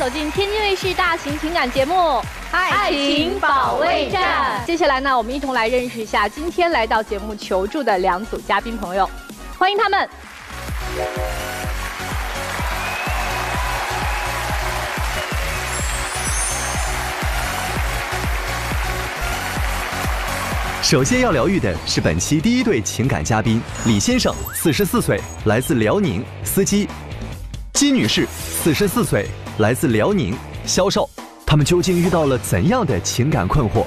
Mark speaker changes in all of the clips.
Speaker 1: 走进天津卫视大型情感节目《爱情保卫战》。接下来呢，我们一同来认识一下今天来到节目求助的2组嘉宾朋友，欢迎他们。
Speaker 2: 首先要疗愈的是本期第1对情感嘉宾李先生，44岁，来自辽宁，司机；金女士，44岁，来自辽宁，销售。他们究竟遇到了怎样的情感困惑？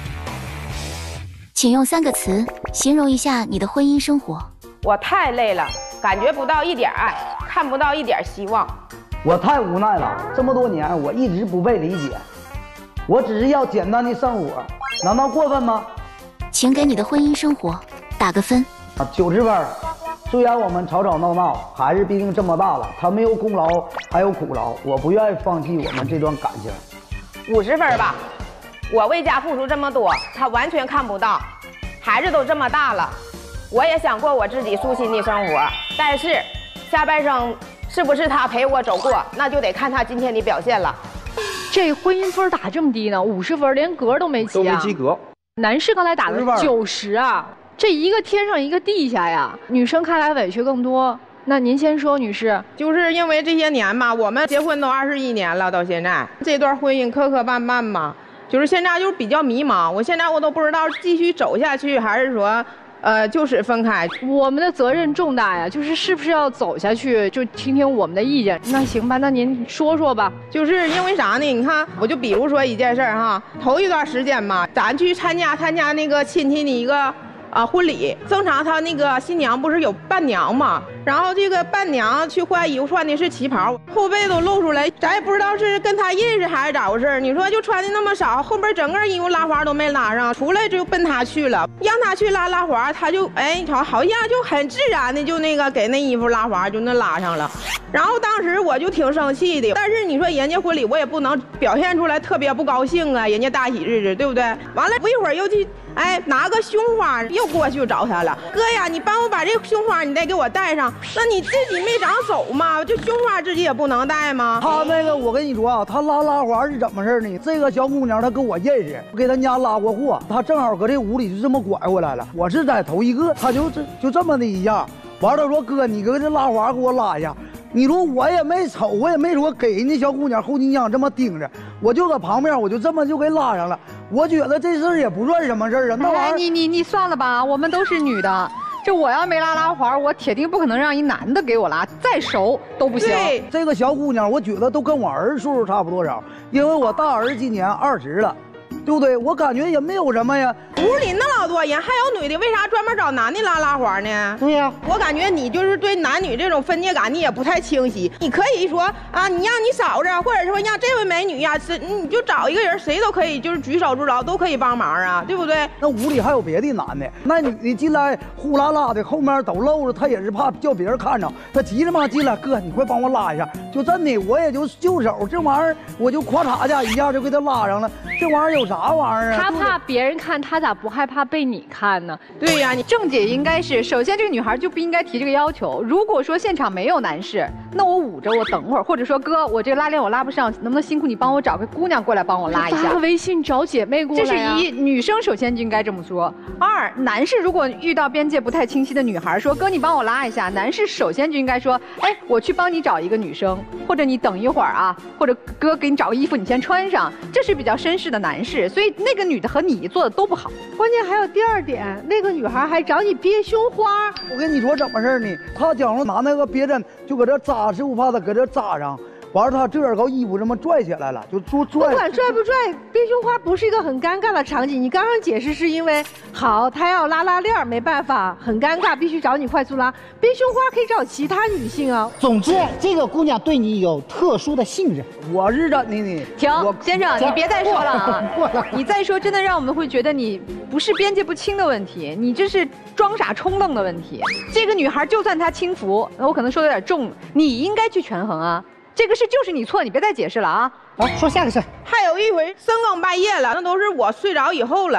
Speaker 3: 请用3个词形容一下你的婚姻生活。
Speaker 4: 我太累了，感觉不到一点爱，看不到一点希望。
Speaker 5: 我太无奈了，这么多年我一直不被理解，我只是要简单的生活，难道过分吗？
Speaker 3: 请给你的婚姻生活打个分。
Speaker 5: 90分。虽然我们吵吵闹闹，孩子毕竟这么大了，他没有功劳还有苦劳，我不愿意放弃我们这段感情。
Speaker 4: 50分吧。我为家付出这么多，他完全看不到。孩子都这么大了，我也想过我自己舒心的生活，但是下半生是不是他陪我走过，那就得看他今天的表现了。
Speaker 1: 这婚姻分打这么低呢？50分，连格都没及啊！
Speaker 5: 都没及格。
Speaker 1: 男士刚才打的90啊，这一个天上一个地下呀。女生看来委屈更多。那您先说，女士。
Speaker 4: 就是因为这些年嘛，我们结婚都21年了，到现在这段婚姻磕磕绊绊嘛，就是现在就是比较迷茫。我现在我都不知道继续走下去，还是说，就是分开。
Speaker 1: 我们的责任重大呀，就是是不是要走下去，就听听我们的意见。那行吧，那您说说吧。
Speaker 4: 就是因为啥呢？你看，我就比如说一件事儿哈，头一段时间嘛，咱去参加那个亲戚的一个。婚礼正常，他那个新娘不是有伴娘嘛？然后这个伴娘去换衣服，穿的是旗袍，后背都露出来，咱也不知道是跟他认识还是咋回事。你说就穿的那么少，后边整个衣服拉花都没拉上，出来就奔他去了，让他去拉花，他就好像就很自然的就那个给那衣服拉花，就那拉上了。然后当时我就挺生气的，但是你说人家婚礼我也不能表现出来特别不高兴啊，人家大喜日子，对不对？完了不一会儿又去拿个胸花。又过去找他了，哥呀，你帮我把这胸花你得给我戴上。那你自己没长手吗？就胸花自己也不能戴吗？
Speaker 5: 他那个我跟你说啊，他拉花是怎么事呢？这个小姑娘她跟我认识，我给她家拉过货，她正好搁这屋里就这么拐回来了。我是在头一个，她就这么的一样。完了说哥，你搁这拉花给我拉一下。你说我也没瞅，我也没说给人家小姑娘后颈项这么盯着，我就在旁边，我就这么就给拉上了。我觉得这事儿也不算什么事儿啊，那玩意儿
Speaker 6: 你算了吧，我们都是女的，这我要没拉花，我铁定不可能让一男的给我拉，再熟都不行。
Speaker 5: 对，这个小姑娘，我觉得都跟我儿子岁数差不多少，因为我大儿子今年20了。对不对？我感觉也没有什么呀。
Speaker 4: 屋里那老多人，还有女的，为啥专门找男的拉花呢？
Speaker 5: 对呀，
Speaker 4: 我感觉你就是对男女这种分界感你也不太清晰。你可以说啊，你让你嫂子，或者说让这位美女呀，你就找一个人，谁都可以，就是举手之劳都可以帮忙啊，对不对？
Speaker 5: 那屋里还有别的男的，那女的进来呼啦啦的，后面都露着，她也是怕叫别人看着，她急着嘛进来，哥你快帮我拉一下，就真的我也就就手，这玩意儿我就咔嚓一下就给她拉上了，这玩意儿有啥玩意儿啊？
Speaker 1: 他怕别人看，他咋不害怕被你看呢？
Speaker 6: 对呀，你正解应该是，首先这个女孩就不应该提这个要求。如果说现场没有男士，那我捂着我等会儿，或者说哥，我这个拉链我拉不上，能不能辛苦你帮我找个姑娘过来帮我拉一下？
Speaker 1: 发个微信找姐妹过来。
Speaker 6: 这是一，女生首先就应该这么说。2，男士如果遇到边界不太清晰的女孩，说哥你帮我拉一下，男士首先就应该说，我去帮你找一个女生，或者你等一会儿啊，或者哥给你找个衣服你先穿上，这是比较绅士的男士。所以那个女的和你做的都不好。
Speaker 7: 关键还有第2点，那个女孩还找你憋胸花。
Speaker 5: 我跟你说怎么事呢？她假如拿那个别针就搁这扎，是不怕她搁这扎上。完了，她这点高衣服这么拽起来了，就拽。
Speaker 7: 不管拽不拽，憋胸花不是一个很尴尬的场景。你刚刚解释是因为好，她要拉链，没办法，很尴尬，必须找你快速拉。憋胸花可以找其他女性啊。
Speaker 8: 总之，这个姑娘对你有特殊的信任。
Speaker 5: 我是怎的呢？
Speaker 6: 停，先生，你别再说了啊！你再说，真的让我们会觉得你不是边界不清的问题，你这是装傻充愣的问题。这个女孩就算她轻浮，我可能说的有点重，你应该去权衡啊。这个事就是你错，你别再解释了啊！
Speaker 8: 好，说下个事。
Speaker 4: 还有一回深更半夜了，那都是我睡着以后了。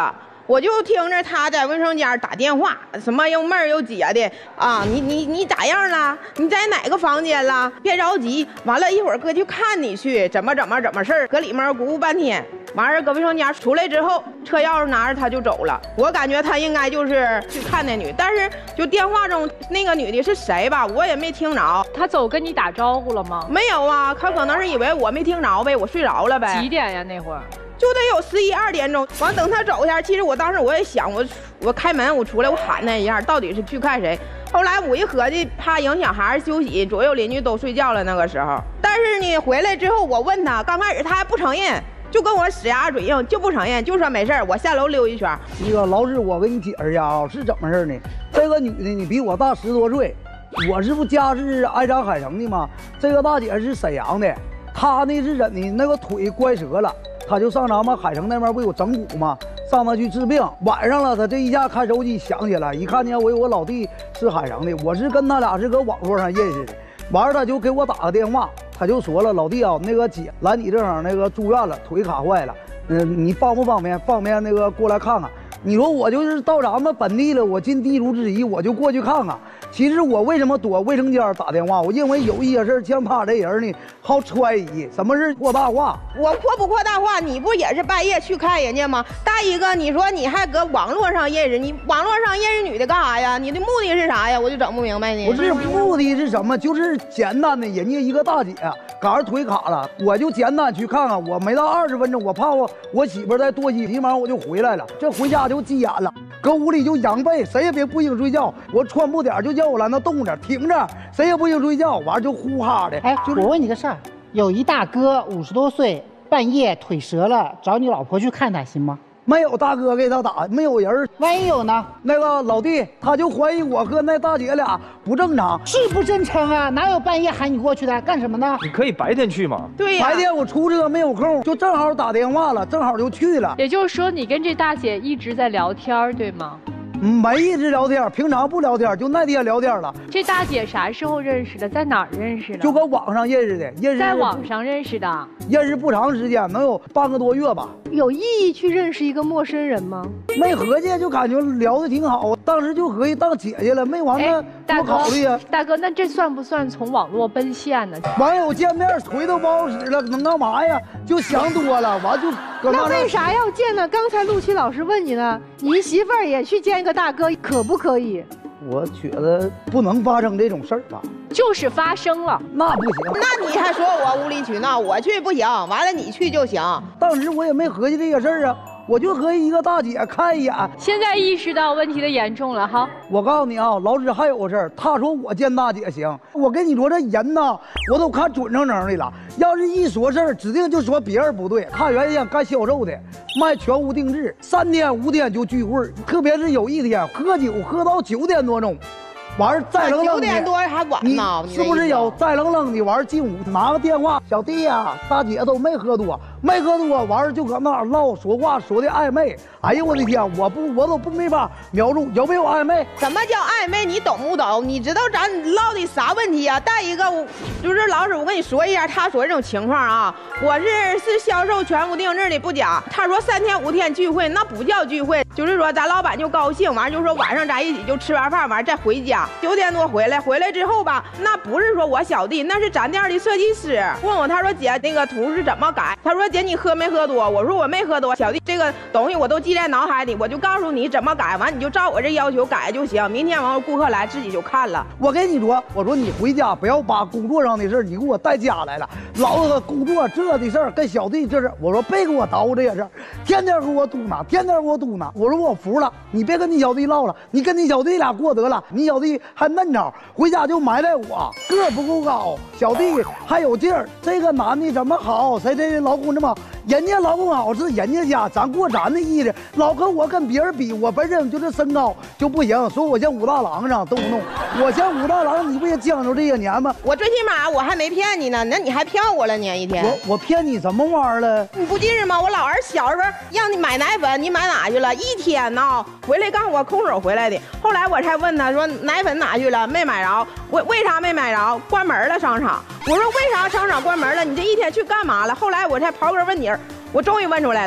Speaker 4: 我就听着他在卫生间打电话，什么又妹儿又姐的啊，你咋样了？你在哪个房间了？别着急，完了一会儿哥去看你去，怎么事儿，搁里面鼓半天，完事搁卫生间出来之后，车钥匙拿着他就走了。我感觉他应该就是去看那女，但是就电话中那个女的是谁吧，我也没听着。
Speaker 1: 他走跟你打招呼了吗？
Speaker 4: 没有啊，他可能是以为我没听着呗，我睡着了呗。
Speaker 1: 几点呀？那会儿
Speaker 4: 就得有11、2点钟。完等他走下，其实我当时我也想，我开门我出来我喊他一下，到底是去看谁。后来我一合计，怕影响孩子休息，左右邻居都睡觉了那个时候。但是呢，回来之后我问他，刚开始他还不承认，就跟我死鸭嘴硬，就不承认，就说没事儿，我下楼溜一圈。
Speaker 5: 那个老师，我给你解释一下啊，是怎么事呢？这个女的你比我大10多岁，我是不家是鞍山海城的吗？这个大姐是沈阳的，她呢是怎的？那个腿乖折了，她就上咱们海城那边不有整骨吗？上那去治病。晚上了，她这一下看手机想起来，一看见我有我老弟是海城的，我是跟他俩是搁网络上认识的。完了他就给我打个电话，他就说了，老弟啊，那个姐来你这儿那个住院了，腿卡坏了，你方不方便？方便那个过来看看。你说我就是到咱们本地了，我尽地主之谊，我就过去看看。其实我为什么躲卫生间打电话？我因为有一些事像他这人呢，好揣疑，什么是扩大化？
Speaker 4: 我扩不扩大化？你不也是半夜去看人家吗？再一个，你说你还搁网络上认识，你网络上认识女的干啥呀？你的目的是啥呀？我就整不明白呢。
Speaker 5: 不是目的是什么？就是简单的，人家一个大姐赶上腿卡了，我就简单去看看。我没到20分钟，我怕我媳妇再多洗，急忙我就回来了。这回家就急眼了，搁屋里就仰背，谁也别不行睡觉。我穿不点就叫我来那动着挺着，谁也不行睡觉。完就呼哈的。
Speaker 8: 哎，我问你个事儿，有一大哥50多岁，半夜腿折了，找你老婆去看他行吗？
Speaker 5: 没有大哥给他打，没有人。
Speaker 8: 万一有呢？
Speaker 5: 那个老弟他就怀疑我和那大姐俩不正常，
Speaker 8: 是不正常啊？哪有半夜喊你过去的？干什么呢？
Speaker 9: 你可以白天去嘛。
Speaker 4: 对呀，
Speaker 5: 白天我出车没有空，就正好打电话了，正好就去了。
Speaker 1: 也就是说，你跟这大姐一直在聊天，对吗？
Speaker 5: 没一直聊天，平常不聊天，就那天聊天了。
Speaker 1: 这大姐啥时候认识的？在哪儿认识的？
Speaker 5: 就搁网上认识的，
Speaker 1: 在网上认识的，
Speaker 5: 认识不长时间，能有半个多月吧。
Speaker 7: 有意义去认识一个陌生人吗？
Speaker 5: 没合计，就感觉聊得挺好，当时就合计当姐姐了，没往那多考虑呀。
Speaker 1: 大哥，那这算不算从网络奔现呢？
Speaker 5: 网友见面腿都不好使了，能干嘛呀？就想多了，完就
Speaker 7: 那为啥要见呢？刚才陆琪老师问你呢，你媳妇儿也去见一个大哥，可不可以？
Speaker 5: 我觉得不能发生这种事儿吧。
Speaker 1: 就是发生了，
Speaker 5: 那不行。
Speaker 4: 那你还说我无理取闹，我去不行，完了你去就行。
Speaker 5: 当时我也没合计这个事儿啊，我就和一个大姐看一眼。
Speaker 1: 现在意识到问题的严重了哈。
Speaker 5: 我告诉你啊，老师还有个事儿，他说我见大姐行，我跟你说这人呐，我都看准整整的了。要是一说事儿，指定就说别人不对。他原先干销售的，卖全屋定制，3天5天就聚会，特别是有一天喝酒喝到9点多钟。完儿再冷冷的，
Speaker 4: 9点多还晚呢，
Speaker 5: 是不是有再冷冷的？完儿进屋拿个电话，小弟呀，大姐都没喝多，没喝多，完儿就搁那儿唠说话，说的暧昧。哎呦我的天，我都不没法描述有没有暧昧。
Speaker 4: 什么叫暧昧？你懂不懂？你知道咱唠的啥问题啊？再一个，就是老师，我跟你说一下，他说这种情况啊，我是销售全屋定制的不假。他说3天5天聚会，那不叫聚会，就是说咱老板就高兴，完就说晚上咱一起就吃完饭，完再回家，9点多回来之后吧，那不是说我小弟，那是咱店的设计师问我，他说姐那个图是怎么改？他说姐你喝没喝多？我说我没喝多，小弟这个东西我都记在脑海里，我就告诉你怎么改，完你就照我这要求改就行。明天完顾客来自己就看了。
Speaker 5: 我跟你说，我说你回家不要把工作上的事你给我带家来了，老子工作这的事儿跟小弟这事，我说别给我叨这些事儿，天天给我嘟囔，天天给我嘟囔。我说我服了，你别跟你小弟唠了，你跟你小弟俩过得了，你小弟还嫩着，回家就埋汰我，个不够高，小弟还有劲儿。这个男的怎么好？谁这老公这么？人家老公好是人家家，咱过咱的意思。老跟我跟别人比，我本身就是身高就不行，说我像武大郎上动不动？我像武大郎，你不也将就这些年吗？
Speaker 4: 我最起码我还没骗你呢，那你还骗我了呢一天。
Speaker 5: 我骗你什么玩意儿了？
Speaker 4: 你不记着吗？我老儿小时候让你买奶粉，你买哪去了？一天呢，回来告诉我空手回来的。后来我才问他说奶粉哪去了？没买着。为啥没买着？关门了商场。我说为啥商场关门了？你这一天去干嘛了？后来我才刨根问底儿，我终于问出来了。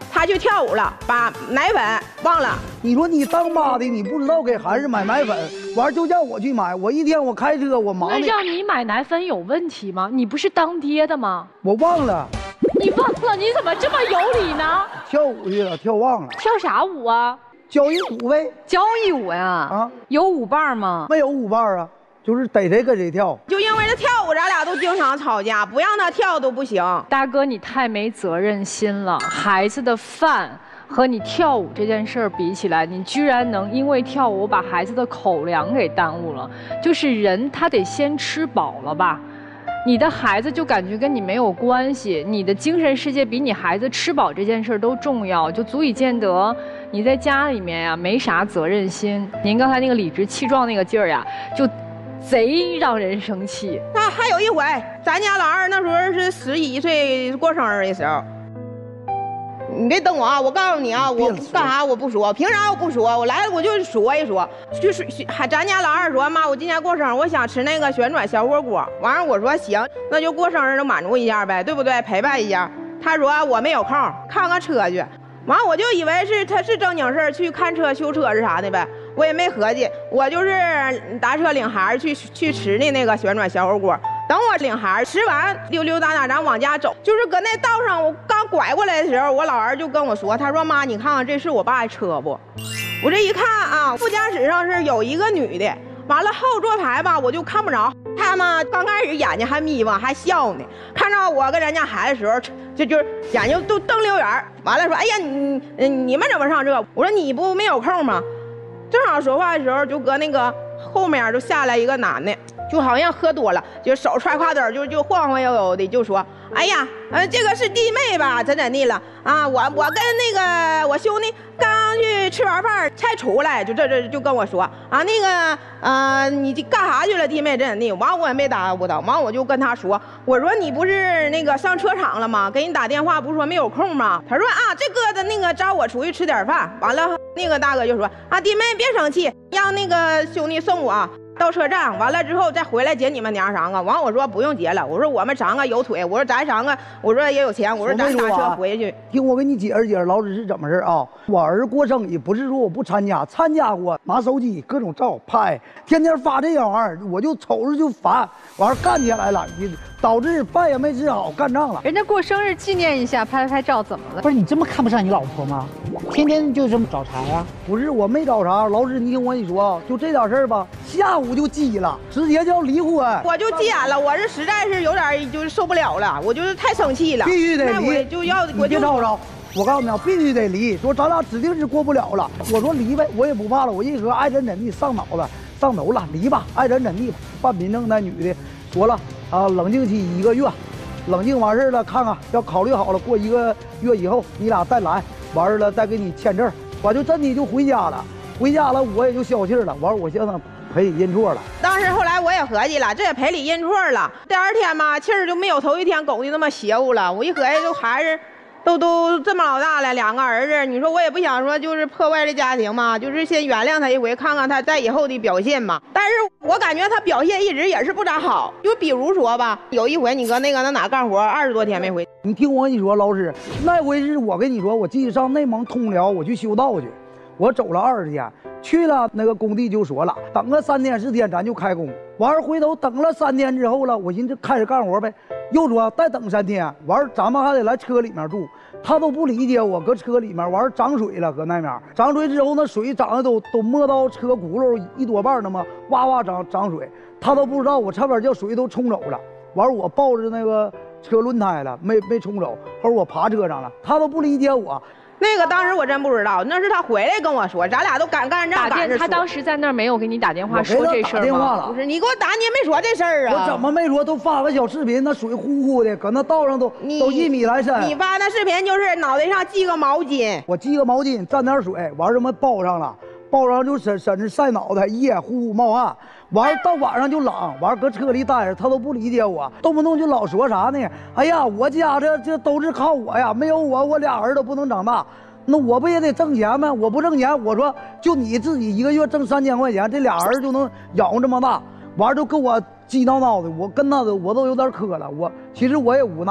Speaker 4: 他去跳舞了，把奶粉忘了。
Speaker 5: 你说你当妈的，你不知道给孩子买奶粉，完就叫我去买。我一天我开车我忙的。
Speaker 1: 那让你买奶粉有问题吗？你不是当爹的吗？
Speaker 5: 我忘了。
Speaker 1: 你忘了？你怎么这么有理呢？
Speaker 5: 跳舞去了，跳忘了。
Speaker 1: 跳啥舞啊？
Speaker 5: 交谊舞呗。
Speaker 6: 交谊舞呀？啊，有舞伴吗？
Speaker 5: 没有舞伴啊。就是逮谁跟谁跳，
Speaker 4: 就因为他跳舞，咱俩都经常吵架，不让他跳都不行。
Speaker 1: 大哥，你太没责任心了。孩子的饭和你跳舞这件事儿比起来，你居然能因为跳舞把孩子的口粮给耽误了。就是人他得先吃饱了吧，你的孩子就感觉跟你没有关系，你的精神世界比你孩子吃饱这件事儿都重要，就足以见得你在家里面呀没啥责任心。您刚才那个理直气壮那个劲儿呀，就贼让人生气。
Speaker 4: 那还有一回，咱家老二那时候是11岁过生日的时候，你别等我啊！我告诉你啊，我干啥我不说，凭啥我不说？我来了我就说一说，就是还咱家老二说妈，我今天过生日，我想吃那个旋转小火锅。完了我说行，那就过生日就满足一下呗，对不对？陪伴一下。他说我没有空，看看车去。完我就以为是他是正经事儿，去看车修车是啥的呗。我也没合计，我就是打车领孩子去吃的那个旋转小火锅。等我领孩子吃完，溜溜达达咱往家走，就是搁那道上，我刚拐过来的时候，我老儿就跟我说，他说妈，你看看这是我爸的车不？我这一看啊，副驾驶上是有一个女的，完了后座排吧我就看不着，他们刚开始眼睛还眯吧还笑呢，看着我跟人家孩子的时候，就是眼睛都瞪溜圆，完了说，哎呀你们怎么上这？我说你不没有空吗？正好说话的时候，就搁那个后面就下来一个男的，就好像喝多了，就手揣挎兜，就晃晃悠悠的，就说：“哎呀，这个是弟妹吧？怎的了啊？我跟那个我兄弟刚去吃完饭才出来，就就跟我说啊，那个你干啥去了，弟妹怎的？完我也没打不到，完我就跟他说，我说你不是那个上车场了吗？给你打电话不是说没有空吗？他说啊，这哥的那个找我出去吃点饭，完了那个大哥就说啊，弟妹别生气，让那个兄弟送我到车站，完了之后再回来接你们娘3个。完我说不用接了，我说我们3个有腿，我说咱3个，我说也有钱，我说咱打车回去。
Speaker 5: 听我给你解释老子是怎么事啊？我儿子过生日不是说我不参加，参加过，拿手机各种照拍，天天发这样玩意儿，我就瞅着就烦，完干起来了，导致饭也没吃好，干仗了。
Speaker 6: 人家过生日纪念一下，拍拍照怎么了？
Speaker 8: 不是你这么看不上你老婆吗？天天就这么找茬呀？
Speaker 5: 不是我没找茬，老师你听我一说啊，就这点事儿吧，下午就急了，直接就要离婚。
Speaker 4: 我就急眼了，我是实在是有点就是受不了了，我就是太生气了，
Speaker 5: 必须得离，
Speaker 4: 我
Speaker 5: 别吵吵。我告诉你啊，必须得离，说咱俩指定是过不了了。我说离呗，我也不怕了，我一合爱怎地上脑子上头了，离吧，爱怎地吧。办民政那女的说了啊，冷静期1个月，冷静完事了，看看要考虑好了，过1个月以后你俩再来，完事了再给你签证。我就真的就回家了，回家了我也就消气了。完我现在赔礼认错了。
Speaker 4: 当时后来我也合计了，这也赔礼认错了。第2天嘛，气儿就没有头1天拱的那么邪乎了。我一合计，就孩子都这么老大了，2个儿子，你说我也不想说就是破坏这家庭嘛，就是先原谅他一回，看看他在以后的表现嘛。但是我感觉他表现一直也是不咋好。就比如说吧，有一回你搁那哪干活20多天没回，
Speaker 5: 你听我跟你说，老师，那回是我跟你说，我记得上内蒙通辽我去修道去，我走了20天。去了那个工地就说了，等个3天4天咱就开工。完了回头等了3天之后了，我寻思开始干活呗，又说再等3天。完了咱们还得来车里面住，他都不理解我，搁车里面。完了涨水了，搁那面涨水之后，那水涨的都没到车轱辘1多半那么哇哇涨水，他都不知道我差点叫水都冲走了。完了我抱着那个车轮胎了，没冲走，后来我爬车上了，他都不理解我。
Speaker 4: 那个当时我真不知道，那是他回来跟我说，咱俩都干仗赶着说。
Speaker 1: 他当时在那儿没有给你打电话说这事儿吗？
Speaker 4: 不是，你给我打，你也没说这事儿啊。
Speaker 5: 我怎么没说？都发个小视频，那水呼呼的，搁那道上都1米来深。
Speaker 4: 你发那视频就是脑袋上系个毛巾，
Speaker 5: 我系个毛巾，蘸点水，完什么包上了，包上就婶子晒脑袋，夜呼呼冒汗。完到晚上就冷，完搁车里待着，他都不理解我，动不动就老说啥呢？哎呀，我家这都是靠我呀，没有我俩儿子不能长大。那我不也得挣钱吗？我不挣钱，我说就你自己1个月挣3000块钱，这俩儿子就能养活这么大，完就跟我激闹闹的，我跟他我都有点磕了。其实我也无奈，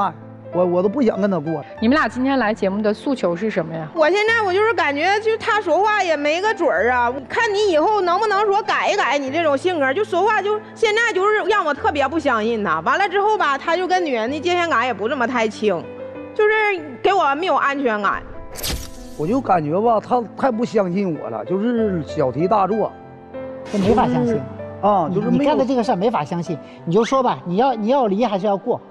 Speaker 5: 我都不想跟他过。
Speaker 1: 你们俩今天来节目的诉求是什么呀？
Speaker 4: 我现在就是感觉，就他说话也没个准儿啊，看你以后能不能说改一改你这种性格，就说话就现在就是让我特别不相信他。完了之后吧，他就跟女人的界限感也不这么太清，就是给我没有安全感。
Speaker 5: 我就感觉吧，他太不相信我了，就是小题大做，
Speaker 8: 这没法相信
Speaker 5: 啊，就是
Speaker 8: 你干的这个事儿没法相信。你就说吧，你要离还是要过？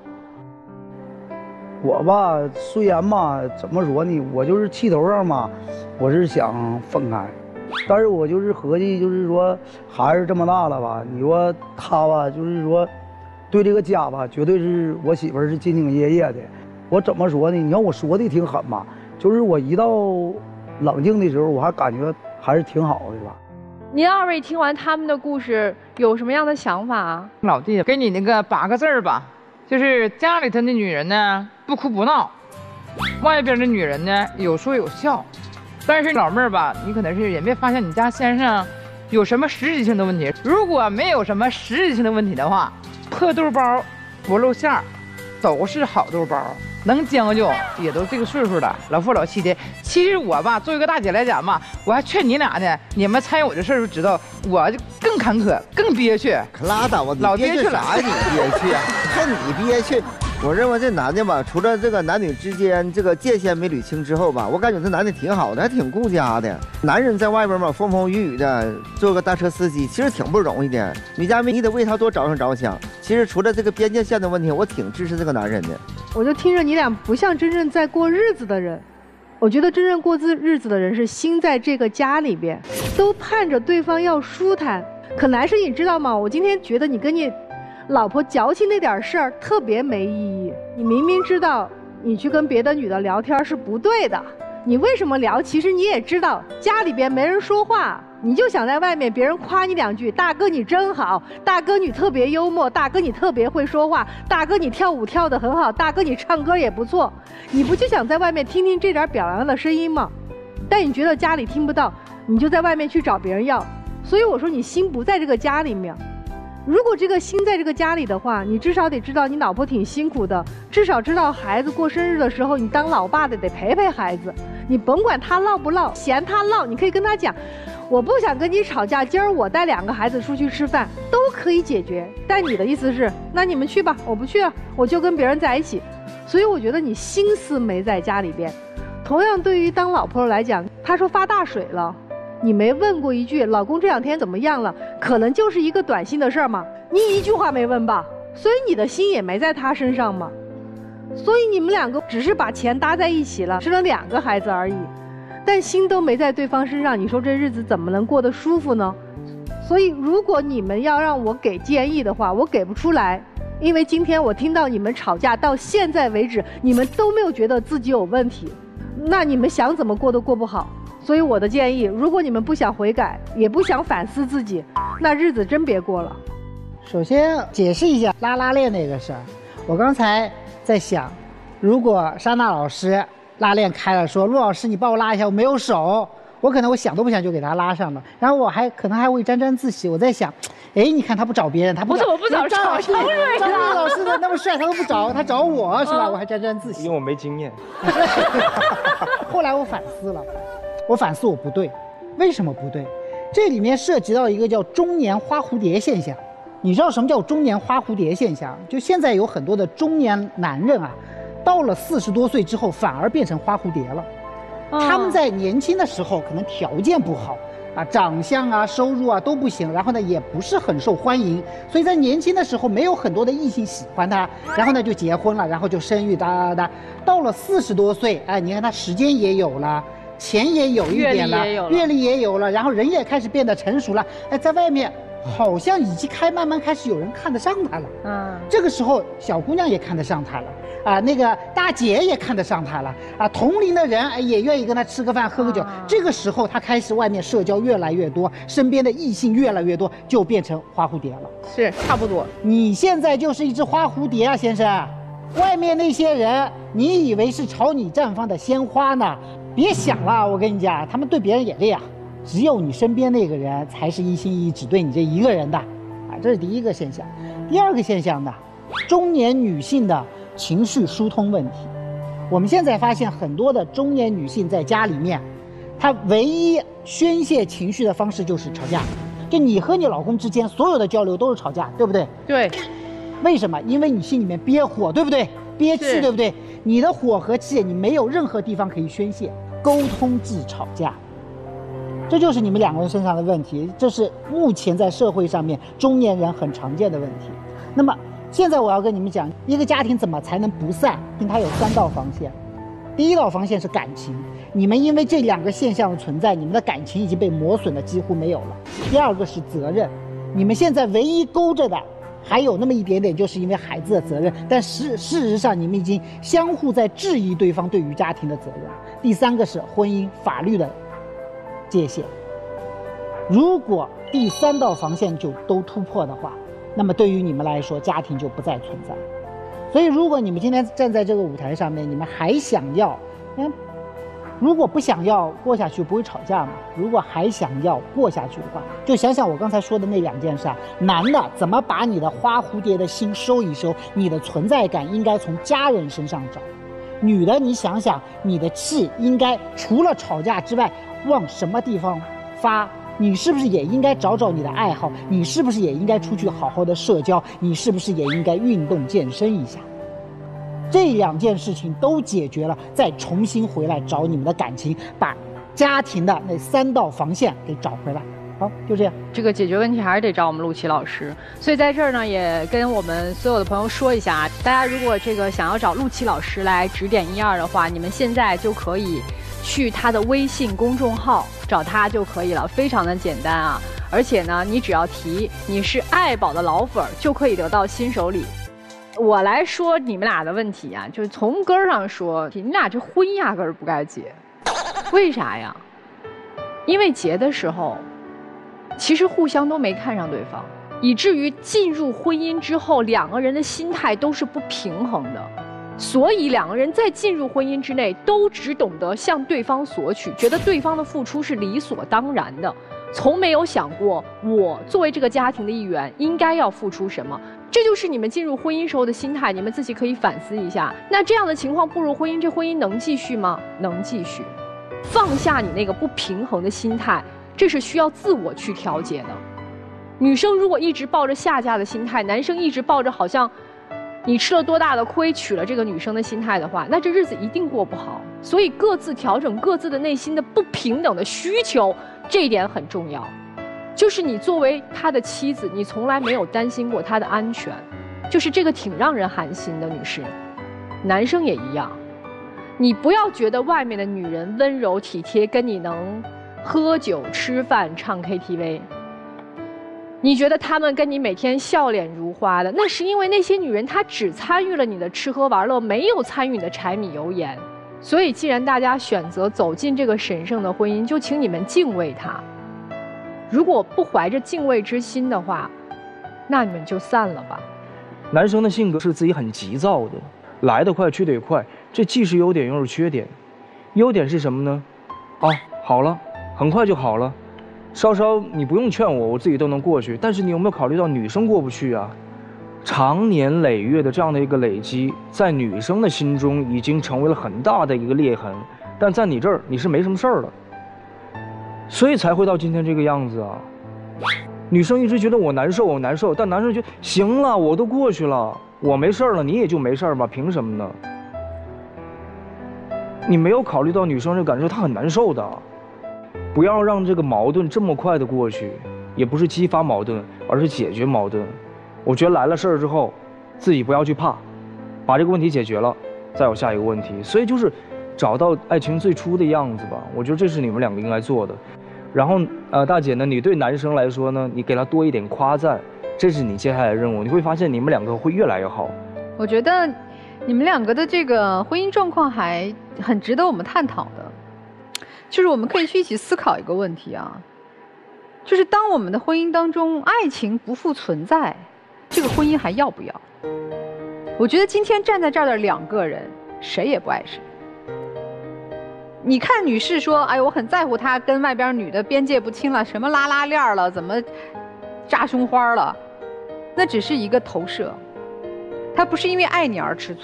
Speaker 5: 我吧，虽然吧，怎么说呢，我就是气头上嘛，我是想分开，但是我就是合计，就是说孩子这么大了吧，你说他吧，就是说对这个家吧，绝对是我媳妇儿是兢兢业业的。我怎么说呢？你要我说的挺狠吧，就是我一到冷静的时候，我还感觉还是挺好的吧。
Speaker 1: 您二位听完他们的故事，有什么样的想法啊？
Speaker 9: 老弟，给你那个8个字儿吧，就是家里头的女人呢不哭不闹，外边的女人呢有说有笑。但是老妹儿吧，你可能是也没发现你家先生有什么实质性的问题。如果没有什么实质性的问题的话，破豆包不露馅儿，都是好豆包。能将就也都这个岁数了，老夫老妻的。其实我吧，作为一个大姐来讲吧，我还劝你俩呢，你们参与我这事儿就知道，我更坎坷，更憋屈。
Speaker 10: 可拉倒吧，
Speaker 9: 老憋屈了。
Speaker 10: 啥你憋屈啊？看你憋屈。我认为这男的吧，除了这个男女之间这个界限没捋清之后吧，我感觉这男的挺好的，还挺顾家的。男人在外边嘛，风风雨雨的，做个大车司机，其实挺不容易的。你家你得为他多着想。其实除了这个边界线的问题，我挺支持这个男人的。
Speaker 7: 我就听着你俩不像真正在过日子的人。我觉得真正过日子的人是心在这个家里边，都盼着对方要舒坦。可男生你知道吗？我今天觉得你跟你老婆矫情那点事儿特别没意义。你明明知道你去跟别的女的聊天是不对的，你为什么聊？其实你也知道家里边没人说话，你就想在外面别人夸你2句，大哥你真好，大哥你特别幽默，大哥你特别会说话，大哥你跳舞跳得很好，大哥你唱歌也不错。你不就想在外面听听这点表扬的声音吗？但你觉得家里听不到，你就在外面去找别人要。所以我说你心不在这个家里面。如果这个心在这个家里的话，你至少得知道你老婆挺辛苦的，至少知道孩子过生日的时候，你当老爸的得陪陪孩子。你甭管他唠不唠，嫌他唠，你可以跟他讲，我不想跟你吵架，今儿我带2个孩子出去吃饭，都可以解决。但你的意思是，那你们去吧，我不去了，我就跟别人在一起。所以我觉得你心思没在家里边。同样对于当老婆来讲，他说发大水了，你没问过一句老公这2天怎么样了，可能就是一个短信的事儿嘛，你一句话没问吧，所以你的心也没在他身上嘛。所以你们2个只是把钱搭在一起了，生了2个孩子而已，但心都没在对方身上，你说这日子怎么能过得舒服呢？所以如果你们要让我给建议的话，我给不出来，因为今天我听到你们吵架到现在为止，你们都没有觉得自己有问题，那你们想怎么过都过不好。所以我的建议，如果你们不想悔改，也不想反思自己，那日子真别过了。
Speaker 8: 首先解释一下拉拉链那个事儿，我刚才在想，如果莎娜老师拉链开了，说陆老师你帮我拉一下，我没有手，我可能我想都不想就给他拉上了，然后我可能还会沾沾自喜，我在想，哎，你看他不找别人，他不找，
Speaker 1: 我不找张瑞
Speaker 8: 老师的那么帅，他都不找，他找我是吧？我还沾沾自喜，
Speaker 11: 因为我没经验。
Speaker 8: 后来我反思了，我反思我不对，为什么不对？这里面涉及到一个叫中年花蝴蝶现象。你知道什么叫中年花蝴蝶现象？就现在有很多的中年男人啊，到了40多岁之后，反而变成花蝴蝶了。他们在年轻的时候可能条件不好啊，长相啊、收入啊都不行，然后呢也不是很受欢迎，所以在年轻的时候没有很多的异性喜欢他，然后呢就结婚了，然后就生育哒。到了40多岁，哎，你看他时间也有了。钱也有一点了，阅历也有了，然后人也开始变得成熟了。哎，在外面好像已经慢慢开始有人看得上他了。这个时候小姑娘也看得上他了啊，那个大姐也看得上他了啊，同龄的人也愿意跟他吃个饭喝个酒。这个时候他开始外面社交越来越多，身边的异性越来越多，就变成花蝴蝶了。
Speaker 4: 是差不多。
Speaker 8: 你现在就是一只花蝴蝶啊，先生。外面那些人，你以为是朝你绽放的鲜花呢？别想了，我跟你讲，他们对别人也这样，只有你身边那个人才是一心一意只对你这一个人的，啊，这是第一个现象。第二个现象呢，中年女性的情绪疏通问题。我们现在发现很多的中年女性在家里面，她唯一宣泄情绪的方式就是吵架。就你和你老公之间所有的交流都是吵架，对不对？
Speaker 4: 对。
Speaker 8: 为什么？因为你心里面憋火，对不对？憋气，对不对？你的火和气，你没有任何地方可以宣泄，沟通即吵架。这就是你们两个人身上的问题，这是目前在社会上面中年人很常见的问题。那么现在我要跟你们讲，一个家庭怎么才能不散？它有3道防线。第一道防线是感情，你们因为这2个现象的存在，你们的感情已经被磨损的几乎没有了。第二个是责任，你们现在唯一勾着的还有那么一点点，就是因为孩子的责任，但事实上你们已经相互在质疑对方对于家庭的责任。第3个是婚姻法律的界限，如果第3道防线就都突破的话，那么对于你们来说，家庭就不再存在。所以如果你们今天站在这个舞台上面，你们还想要，如果不想要过下去，不会吵架嘛？如果还想要过下去的话，就想想我刚才说的那2件事啊。男的怎么把你的花蝴蝶的心收一收，你的存在感应该从家人身上找。女的，你想想，你的气应该除了吵架之外，往什么地方发？你是不是也应该找找你的爱好？你是不是也应该出去好好的社交？你是不是也应该运动健身一下？这2件事情都解决了，再重新回来找你们的感情，把家庭的那3道防线给找回来。好，就这样。
Speaker 1: 这个解决问题还是得找我们陆琪老师，所以在这儿呢，也跟我们所有的朋友说一下啊，大家如果这个想要找陆琪老师来指点1、2的话，你们现在就可以去他的微信公众号找他就可以了，非常的简单啊！而且呢，你只要提你是爱宝的老粉儿，就可以得到新手礼。我来说你们俩的问题啊，就是从根儿上说，你俩这婚压根儿不该结，为啥呀？因为结的时候，其实互相都没看上对方，以至于进入婚姻之后，2个人的心态都是不平衡的。所以2个人在进入婚姻之内，都只懂得向对方索取，觉得对方的付出是理所当然的，从没有想过我作为这个家庭的一员应该要付出什么。这就是你们进入婚姻时候的心态，你们自己可以反思一下。那这样的情况步入婚姻，这婚姻能继续吗？能继续。放下你那个不平衡的心态，这是需要自我去调节的。女生如果一直抱着下嫁的心态，男生一直抱着好像你吃了多大的亏娶了这个女生的心态的话，那这日子一定过不好。所以各自调整各自的内心的不平等的需求，这一点很重要。就是你作为他的妻子，你从来没有担心过他的安全，就是这个挺让人寒心的，女士。男生也一样，你不要觉得外面的女人温柔体贴，跟你能喝酒吃饭唱 KTV，你觉得他们跟你每天笑脸如花的，那是因为那些女人她只参与了你的吃喝玩乐，没有参与你的柴米油盐。所以既然大家选择走进这个神圣的婚姻，就请你们敬畏它。如果不怀着敬畏之心的话，那你们就散了吧。
Speaker 11: 男生的性格是自己很急躁的，来得快去得也快，这既是优点又是缺点。优点是什么呢？啊，好了，很快就好了，稍稍你不用劝我，我自己都能过去。但是你有没有考虑到女生过不去啊？长年累月的这样的一个累积，在女生的心中已经成为了很大的一个裂痕，但在你这儿你是没什么事儿了，所以才会到今天这个样子啊。女生一直觉得我难受，我难受，但男生觉得行了，我都过去了，我没事了，你也就没事吧，凭什么呢？你没有考虑到女生这感受，她很难受的。不要让这个矛盾这么快的过去，也不是激发矛盾，而是解决矛盾。我觉得来了事儿之后，自己不要去怕，把这个问题解决了，再有下一个问题。所以就是找到爱情最初的样子吧，我觉得这是你们两个应该做的。然后大姐呢，你对男生来说呢，你给他多一点夸赞，这是你接下来的任务，你会发现你们两个会越来越好。
Speaker 6: 我觉得你们两个的这个婚姻状况还很值得我们探讨的，就是我们可以去一起思考一个问题啊，就是当我们的婚姻当中爱情不复存在，这个婚姻还要不要？我觉得今天站在这儿的两个人，谁也不爱谁。你看女士说，哎，我很在乎他跟外边女的边界不清了，什么拉拉链了，怎么扎胸花了，那只是一个投射，他不是因为爱你而吃醋，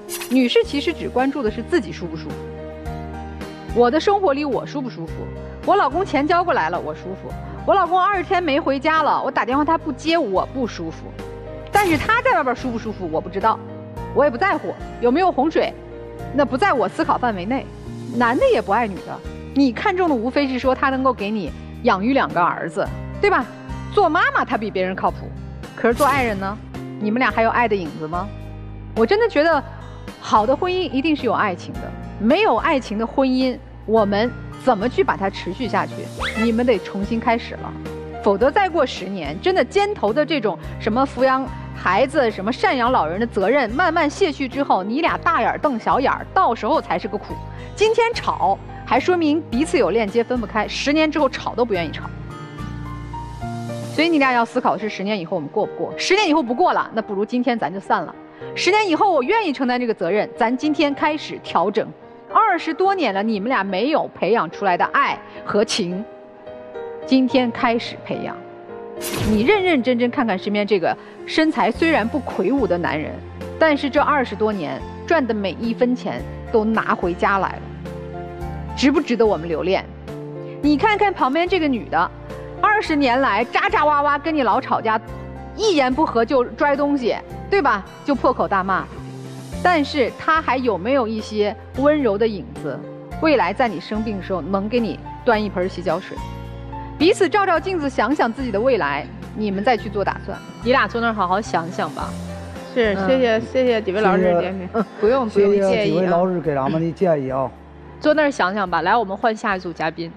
Speaker 6: 女士其实只关注的是自己舒不舒服。我的生活里我舒不舒服？我老公钱交过来了，我舒服。我老公20天没回家了，我打电话他不接，我不舒服。但是他在外边舒不舒服我不知道，我也不在乎。有没有洪水，那不在我思考范围内。男的也不爱女的，你看中的无非是说他能够给你养育2个儿子，对吧？做妈妈他比别人靠谱，可是做爱人呢？你们俩还有爱的影子吗？我真的觉得，好的婚姻一定是有爱情的，没有爱情的婚姻，我们怎么去把它持续下去？你们得重新开始了，否则再过10年，真的肩头的这种什么抚养孩子、什么赡养老人的责任慢慢卸去之后，你俩大眼瞪小眼儿，到时候才是个苦。今天吵还说明彼此有链接分不开，10年之后吵都不愿意吵。所以你俩要思考的是10年以后我们过不过？10年以后不过了，那不如今天咱就散了。10年以后我愿意承担这个责任，咱今天开始调整。20多年了，你们俩没有培养出来的爱和情，今天开始培养。你认认真真看看身边这个身材虽然不魁梧的男人，但是这20多年赚的每1分钱都拿回家来了，值不值得我们留恋？你看看旁边这个女的，20年来喳喳哇哇跟你老吵架，一言不合就拽东西，对吧？就破口大骂。但是她还有没有一些温柔的影子？未来在你生病的时候能给你端一盆洗脚水，彼此照照镜子，想想自己的未来，你们再去做打算。
Speaker 1: 你俩坐那儿好好想想吧。
Speaker 4: 是，谢谢几位老师点评，不用
Speaker 5: 谢谢
Speaker 4: 介意
Speaker 5: 几位老师给咱们的建议啊。
Speaker 1: 坐那儿想想吧。来，我们换下一组嘉宾。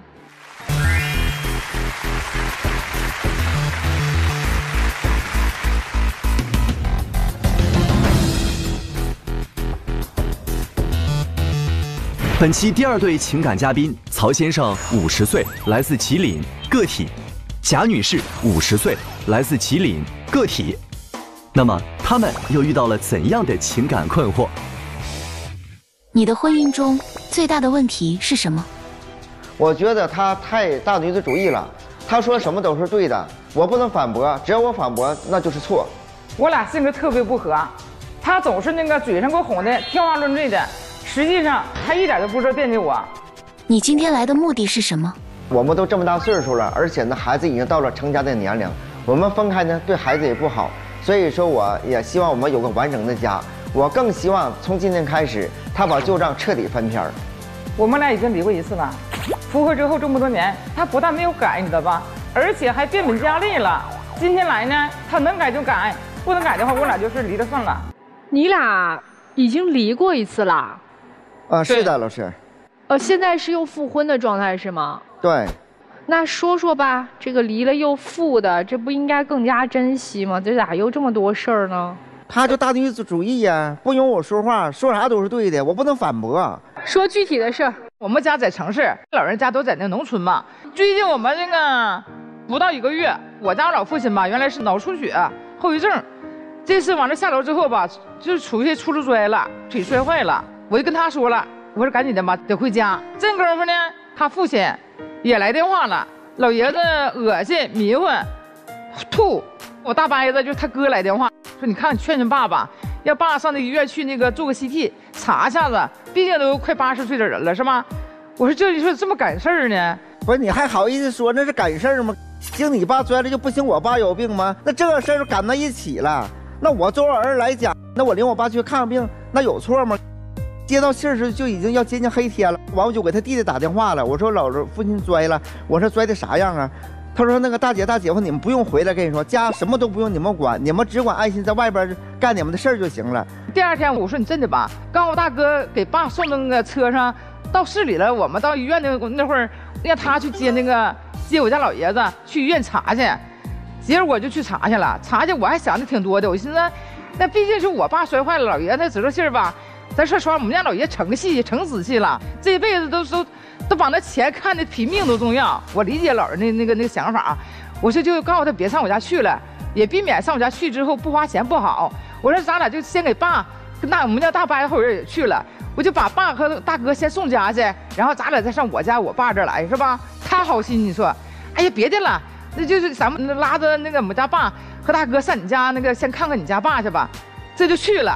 Speaker 2: 本期第2对情感嘉宾曹先生50岁，来自吉林，个体；贾女士50岁，来自吉林，个体。那么他们又遇到了怎样的情感困惑？
Speaker 3: 你的婚姻中最大的问题是什么？
Speaker 10: 我觉得他太大女子主义了，他说什么都是对的，我不能反驳，只要我反驳那就是错。
Speaker 9: 我俩性格特别不合，他总是那个嘴上给我哄的天花乱坠的，实际上他一点都不知道惦记我。
Speaker 3: 你今天来的目的是什么？
Speaker 10: 我们都这么大岁数了，而且呢孩子已经到了成家的年龄，我们分开呢对孩子也不好，所以说我也希望我们有个完整的家。我更希望从今天开始，他把旧账彻底翻篇。
Speaker 9: 我们俩已经离过1次了，复合之后这么多年，他不但没有改，你知道吧，而且还变本加厉了。今天来呢，他能改就改，不能改的话，我俩就是离了算了。
Speaker 1: 你俩已经离过1次啦？
Speaker 10: 是的，老师。
Speaker 1: 现在是又复婚的状态是吗？
Speaker 10: 对。
Speaker 1: 那说说吧，这个离了又复的，这不应该更加珍惜吗？这咋又这么多事儿呢？
Speaker 10: 他就大女子主义呀，不容我说话，说啥都是对的，我不能反驳。
Speaker 1: 说具体的事儿。
Speaker 9: 我们家在城市，老人家都在那农村嘛。最近我们那个不到1个月，我家老父亲吧，原来是脑出血后遗症，这次往这下楼之后吧，就是出去出摔了，腿摔坏了。我就跟他说了，我说赶紧的吧，得回家。这功夫呢，他父亲也来电话了，老爷子恶心、迷糊、吐。我大伯子就是他哥来电话说，你看你劝劝爸爸，要爸上那医院去那个做个 CT 查一下子，毕竟都快80岁的人了，是吧？我说你说这么赶事儿呢？
Speaker 10: 不是你还好意思说那是赶事儿吗？经你爸摔了就不行，我爸有病吗？那这个事儿赶到一起了，那我作为儿子来讲，那我领我爸去看病，那有错吗？接到信儿时就已经要接近黑天了，完我就给他弟弟打电话了，我说老父亲摔了，我说摔的啥样啊？他说那个大姐大姐夫你们不用回来，跟你说家什么都不用你们管，你们只管安心在外边干你们的事儿就行了。
Speaker 9: 第2天我说你真的吧，刚我大哥给爸送那个车上到市里了，我们到医院那会儿让他去接我家老爷子去医院查去，结果我就去查去了，查去我还想的挺多的，我寻思那毕竟是我爸摔坏了，老爷子知道信儿吧，咱说实话我们家老爷成戏成死戏了，这辈子都把那钱看得比命都重要。我理解老人的那个想法，我说就告诉他别上我家去了，也避免上我家去之后不花钱不好。我说咱俩就先给爸跟我们家大伯后人也去了，我就把爸和大哥先送家去，然后咱俩再上我家我爸这儿来，是吧？他好心，你说，哎呀别的了，那就是咱们拉着那个我们家爸和大哥上你家那个先看看你家爸去吧。这就去了，到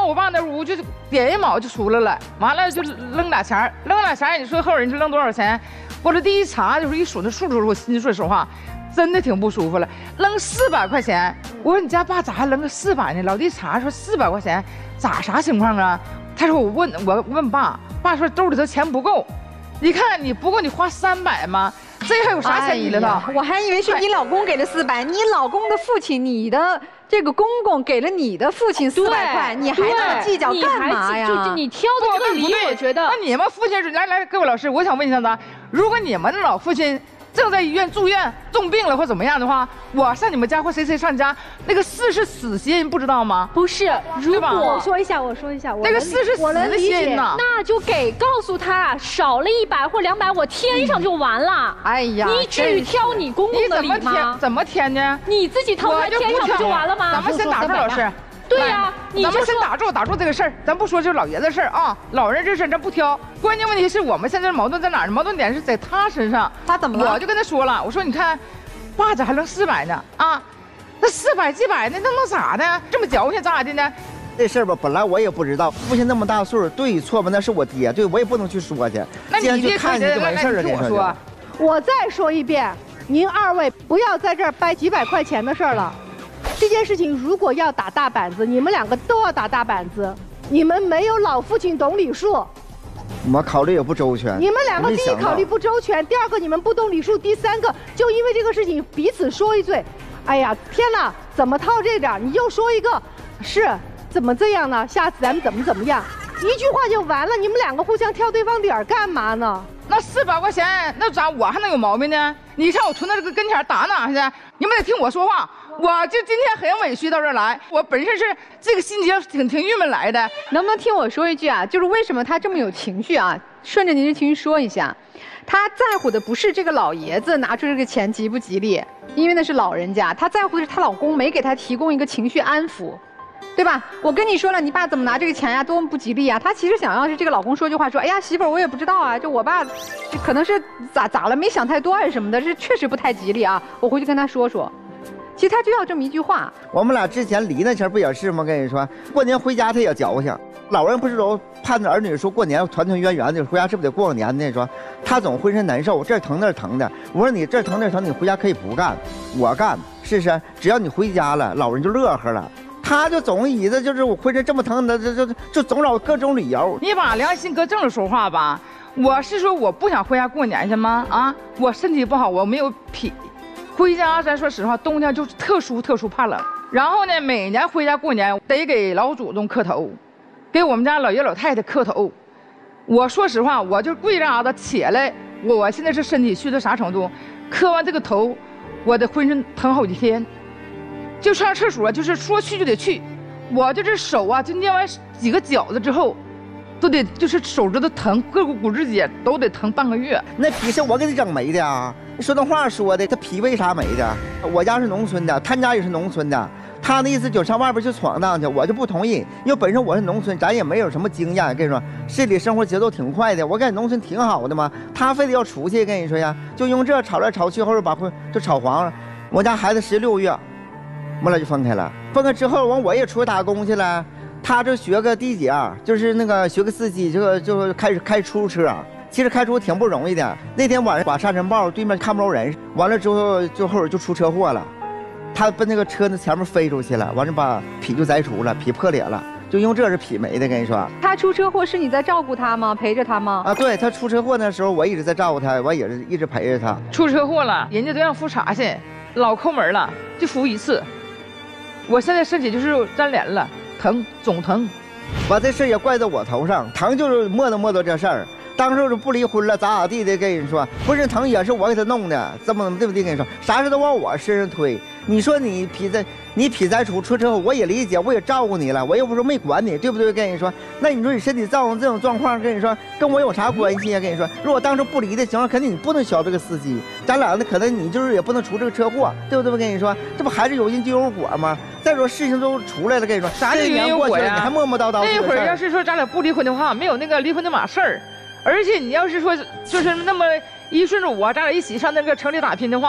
Speaker 9: 后我爸那屋就点一毛就出来了，完了就扔俩钱，你说后人就扔多少钱？我这第一查就是一数那数的时候，我心里说实话，真的挺不舒服了。扔400块钱，我说你家爸咋还扔个400呢？老弟查说400块钱啥情况啊？他说我问爸说兜里头钱不够，你看你不够你花300吗？这还有啥钱里头？
Speaker 6: 我还以为是你老公给了400，你老公的父亲，你的这个公公给了你的父亲400块，你还能计较干嘛呀？
Speaker 1: 就是你挑的这个理，我觉得。
Speaker 9: 那你们父亲来，各位老师，我想问一下子，如果你们的老父亲正在医院住院重病了或怎么样的话，我上你们家或谁上家，那个4是死刑，不知道吗？
Speaker 1: 不是，如果
Speaker 7: 我说一下，
Speaker 9: 那个4是死的刑呐，
Speaker 1: 那就告诉他少了100或200，我添上就完了。
Speaker 6: 哎呀，
Speaker 1: 你至于挑你公公的理吗？
Speaker 9: 怎么添呢？
Speaker 1: 你自己掏出来添上不就完了吗？
Speaker 9: 咱们先打住，老师。
Speaker 1: 对呀，
Speaker 9: 咱们先打住这个事儿，咱不说这老爷子事儿啊，老人这事儿咱不挑。关键问题是我们现在矛盾在哪儿呢？矛盾点是在他身上。
Speaker 6: 他怎么了？
Speaker 9: 我就跟他说了，我说你看，爸咋还扔400呢？啊，那400几百的，那能咋的？这么矫情咋的呢？
Speaker 10: 这事儿吧，本来我也不知道，父亲那么大岁数，对与错吧，那是我爹，对我也不能去说去。
Speaker 9: 那你
Speaker 10: 去看去就完事儿了。
Speaker 9: 听我说，
Speaker 7: 我再说一遍，您2位不要在这儿掰几百块钱的事儿了。这件事情如果要打大板子，你们2个都要打大板子。你们没有老父亲懂礼数，
Speaker 10: 我考虑也不周全。
Speaker 7: 你们2个第一考虑不周全，第2个你们不懂礼数，第3个就因为这个事情彼此说一嘴。哎呀，天哪，怎么套这点？你又说一个，是怎么这样呢？下次咱们怎么样？一句话就完了，你们2个互相挑对方点干嘛呢？
Speaker 9: 那400块钱，那咋我还能有毛病呢？你上我存到这个跟前打哪去？你们得听我说话。我就今天很委屈到这儿来，我本身是这个心结挺郁闷来的。
Speaker 6: 能不能听我说一句啊？就是为什么他这么有情绪啊？顺着您的情绪说一下，他在乎的不是这个老爷子拿出这个钱吉不吉利，因为那是老人家，他在乎的是她老公没给她提供一个情绪安抚。对吧？我跟你说了，你爸怎么拿这个钱呀？多么不吉利啊！她其实想要是这个老公说句话，说：“哎呀，媳妇儿，我也不知道啊，就我爸，这可能是咋了，没想太多还是什么的，这确实不太吉利啊。我回去跟他说说。”其实他就要这么一句话。
Speaker 10: 我们俩之前离那前不也是吗？跟你说，过年回家他也矫情。老人不是都盼着儿女说过年团团圆圆的，回家是不是得过个年呢？说他总浑身难受，这儿疼那儿疼的。我说你这儿疼那儿疼，你回家可以不干，我干，试试。只要你回家了，老人就乐呵了。他就总以着就是我浑身这么疼的，就总找各种理由。
Speaker 9: 你把良心搁正了说话吧。我是说我不想回家过年去吗？啊，我身体不好，我没有脾。回家咱说实话，冬天就是特殊怕冷。然后呢，每年回家过年得给老祖宗磕头，给我们家老爷老太太磕头。我说实话，我就跪着子起来，我现在是身体虚到啥程度？磕完这个头，我的浑身疼好几天。就上厕所，就是说去就得去。我就这手啊，就捏完几个饺子之后，都得就是手指头疼，各个骨质节都得疼半个月。
Speaker 10: 那皮是我给你整没的啊！你说那话说的，他皮为啥没的？我家是农村的，他家也是农村的。他的意思就上外边去闯荡去，我就不同意，因为本身我是农村，咱也没有什么经验。跟你说，市里生活节奏挺快的，我感觉农村挺好的嘛。他非得要出去，跟你说呀，就用这吵来吵去，后边把婚就吵黄了。我家孩子16月。我俩就分开了，分开之后我也出去打工去了，他就学个地姐，就是那个学个司机，就开出租车。其实开出租挺不容易的。那天晚上把沙尘暴对面看不着人，完了之后就后边就出车祸了，他奔那个车那前面飞出去了，完了把脾就摘除了，脾破裂了，就用这是脾没的。跟你说，
Speaker 6: 他出车祸是你在照顾他吗？陪着他吗？
Speaker 10: 啊，对他出车祸那时候我一直在照顾他，我也是一直陪着他。
Speaker 9: 出车祸了，人家都让复查去，老抠门了，就复1次。我现在身体就是粘连了，疼，总疼。
Speaker 10: 把这事也怪在我头上，疼就是磨叨这事儿。当时就不离婚了，咋地的？跟你说，浑身疼也是我给他弄的，怎么对不对？跟你说，啥事都往我身上推。你说你脾摘除出车祸，我也理解，我也照顾你了，我又不是没管你，对不对？跟你说，那你说你身体造成这种状况，跟你说跟我有啥关系啊？跟你说，如果当时不离的情况，肯定你不能小这个司机，咱俩那可能你就是也不能出这个车祸，对不对？跟你说，这不还是有因就有果吗？再说事情都出来了，跟你说，
Speaker 9: 啥叫因有果呀？
Speaker 10: 你还磨磨叨叨。
Speaker 9: 那会儿要是说咱俩不离婚的话，没有那个离婚的码事儿。而且你要是说就是那么1顺着我，咱俩一起上那个城里打拼的话，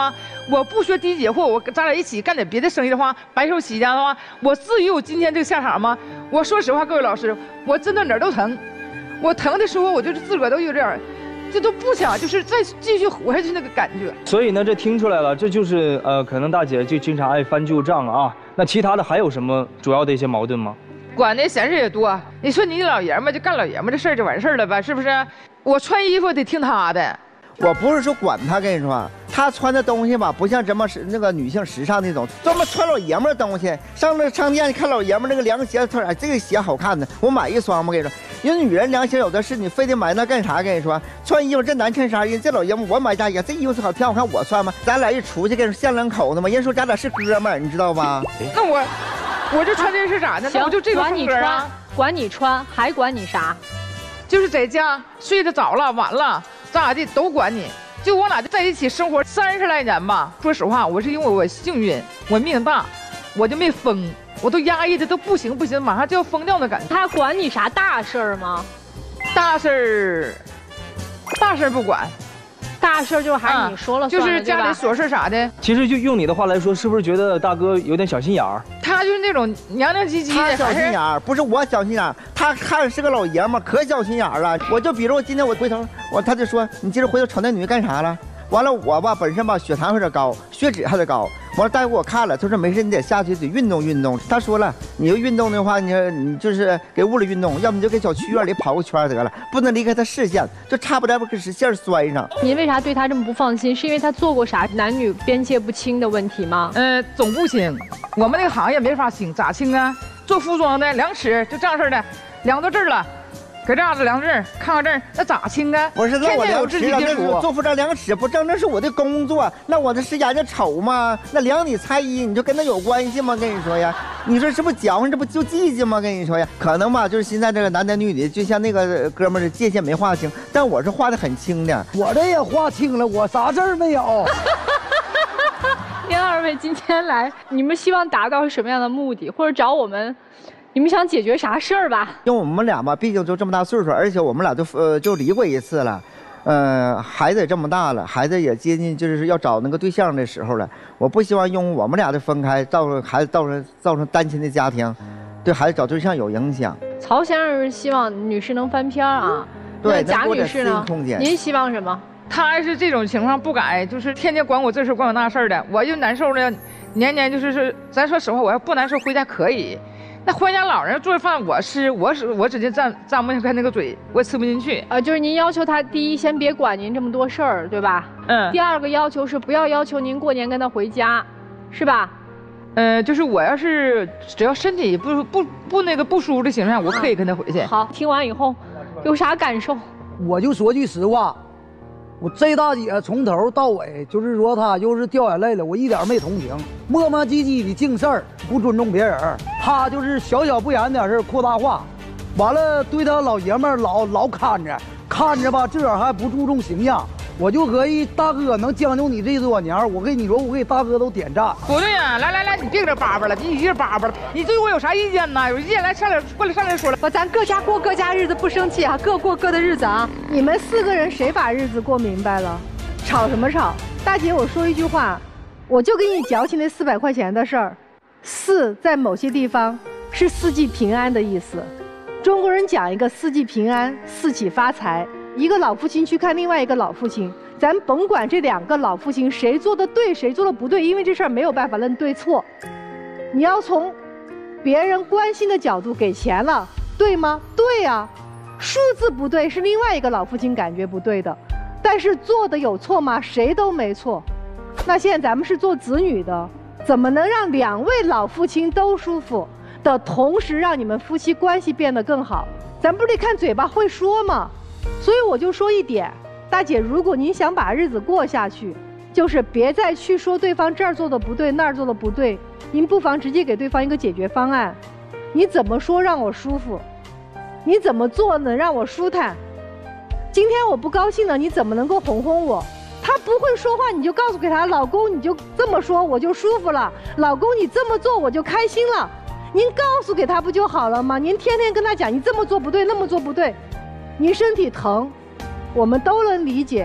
Speaker 9: 我不学低级货，咱俩一起干点别的生意的话，白手起家的话，我至于有今天这个下场吗？我说实话，各位老师，我真的哪儿都疼，我疼的时候，我就是自个儿都有点，这都不想就是再继续活下去那个感觉。
Speaker 11: 所以呢，这听出来了，这就是可能大姐就经常爱翻旧账啊。那其他的还有什么主要的一些矛盾吗？
Speaker 9: 管的闲事也多，你说你老爷们就干老爷们的事儿就完事儿了呗，是不是？我穿衣服得听他的。
Speaker 10: 我不是说管他，跟你说，他穿的东西吧，不像这么那个女性时尚那种，专门穿老爷们的东西。上那商店，你看老爷们那个凉鞋，他说这个鞋好看呢，我买一双吧。跟你说，人女人凉鞋有的是，你非得买那干啥？跟你说，穿衣服这男衬衫，人这老爷们我买大鞋，这衣服挺好看，我穿吗？咱俩一出去，跟你说巷两口子嘛，人说咱俩是哥们儿，你知道吧？
Speaker 9: 那我这穿这是咋的？那我就这个风格啊。
Speaker 1: 管你穿，还管你啥？
Speaker 9: 就是在家睡得早了晚了。咋的都管你，就我俩就在一起生活30来年吧。说实话，我是因为我幸运，我命大，我就没疯，我都压抑的都不行，马上就要疯掉的感觉。
Speaker 1: 他管你啥大事儿吗？
Speaker 9: 大事儿不管，
Speaker 1: 大事儿就还是你说了算，
Speaker 9: 就是家里琐事啥的。
Speaker 11: 其实就用你的话来说，是不是觉得大哥有点小心眼儿？
Speaker 9: 他就是那种娘娘唧唧的。
Speaker 10: 他小心眼儿，不是我小心眼儿，他看是个老爷们儿，可小心眼儿了。我就比如今天我回头，他就说你今儿回头瞅那女的干啥了？完了我吧本身吧血糖有点高，血脂还得高。完了大夫给我看了，他说没事，你得下去得运动运动。他说了，你要运动的话，你就是给屋里运动，要不你就给小区院里跑个圈得了，不能离开他视线，就差不点把视线摔上。
Speaker 1: 您为啥对他这么不放心？是因为他做过啥男女边界不清的问题吗？
Speaker 9: 总不清，我们那个行业没法清，咋清啊？做服装的量尺就这样式的，量到这儿了。搁这样子量这儿，看看这儿，那咋清啊？
Speaker 10: 不是，那我量尺了，
Speaker 9: 那
Speaker 10: 是做服装量尺不正，那是我的工作。那我这是眼睛瞅吗？那量你裁衣，你就跟他有关系吗？跟你说呀，你说这不矫情，这不就记记吗？跟你说呀，可能吧，就是现在这个男男女女，就像那个哥们儿的界限没划清，但我是划得很清的。
Speaker 5: 我这也划清了，我啥事儿没有。
Speaker 1: 您二位今天来，你们希望达到什么样的目的，或者找我们？你们想解决啥事儿吧？
Speaker 10: 因为我们俩吧，毕竟就这么大岁数，而且我们俩就离过一次了，孩子也这么大了，孩子也接近就是要找那个对象的时候了。我不希望用我们俩的分开，造成单亲的家庭，对孩子找对象有影响。
Speaker 1: 曹先生是希望女士能翻篇啊，
Speaker 10: 对，
Speaker 1: 贾女士呢？您希望什么？
Speaker 9: 他是这种情况不改，就是天天管我这事管我那事的，我就难受了。年年就是咱说实话，我要不难受回家可以。那回家老人做饭我吃，我直接张不开那个嘴，我也吃不进去。
Speaker 1: 就是您要求他，第一先别管您这么多事儿，对吧？第二个要求是不要求您过年跟他回家，是吧？
Speaker 9: 就是我要是只要身体不舒服的情况下，我可以跟他回去。
Speaker 1: 好，听完以后有啥感受？
Speaker 5: 我就说句实话，我这大姐从头到尾就是说她就是掉眼泪了，我一点没同情，磨磨唧唧的净事儿，不尊重别人。她就是小不言点事扩大化，完了对她老爷们儿老看着吧，这样还不注重形象。我就可以，大哥能将就你这多年，我跟你说，我给大哥都点赞。
Speaker 9: 不对呀，来，你别搁这叭叭了，你一直叭叭了，你对我有啥意见呢？有意见来过来说了。
Speaker 6: 咱各家过各家日子，不生气啊，各过各的日子啊。你们4个人谁把日子过明白了？吵什么吵？大姐，我说一句话，我就给你矫情那400块钱的事儿。4在某些地方是4季平安的意思。中国人讲一个4季平安，4起发财。一个老父亲去看另外一个老父亲，咱甭管这2个老父亲谁做的对，谁做的不对，因为这事儿没有办法论对错。你要从别人关心的角度给钱了，对吗？对呀，数字不对是另外一个老父亲感觉不对的，但是做的有错吗？谁都没错。那现在咱们是做子女的，怎么能让2位老父亲都舒服的同时，让你们夫妻关系变得更好？咱不得看嘴巴会说吗？所以我就说一点，大姐，如果您想把日子过下去，就是别再去说对方这儿做的不对，那儿做的不对，您不妨直接给对方一个解决方案。你怎么说让我舒服？你怎么做能让我舒坦？今天我不高兴了，你怎么能够哄哄我？他不会说话，你就告诉给他，老公你就这么说我就舒服了，老公你这么做我就开心了。您告诉给他不就好了吗？您天天跟他讲你这么做不对，那么做不对，你身体疼，我们都能理解。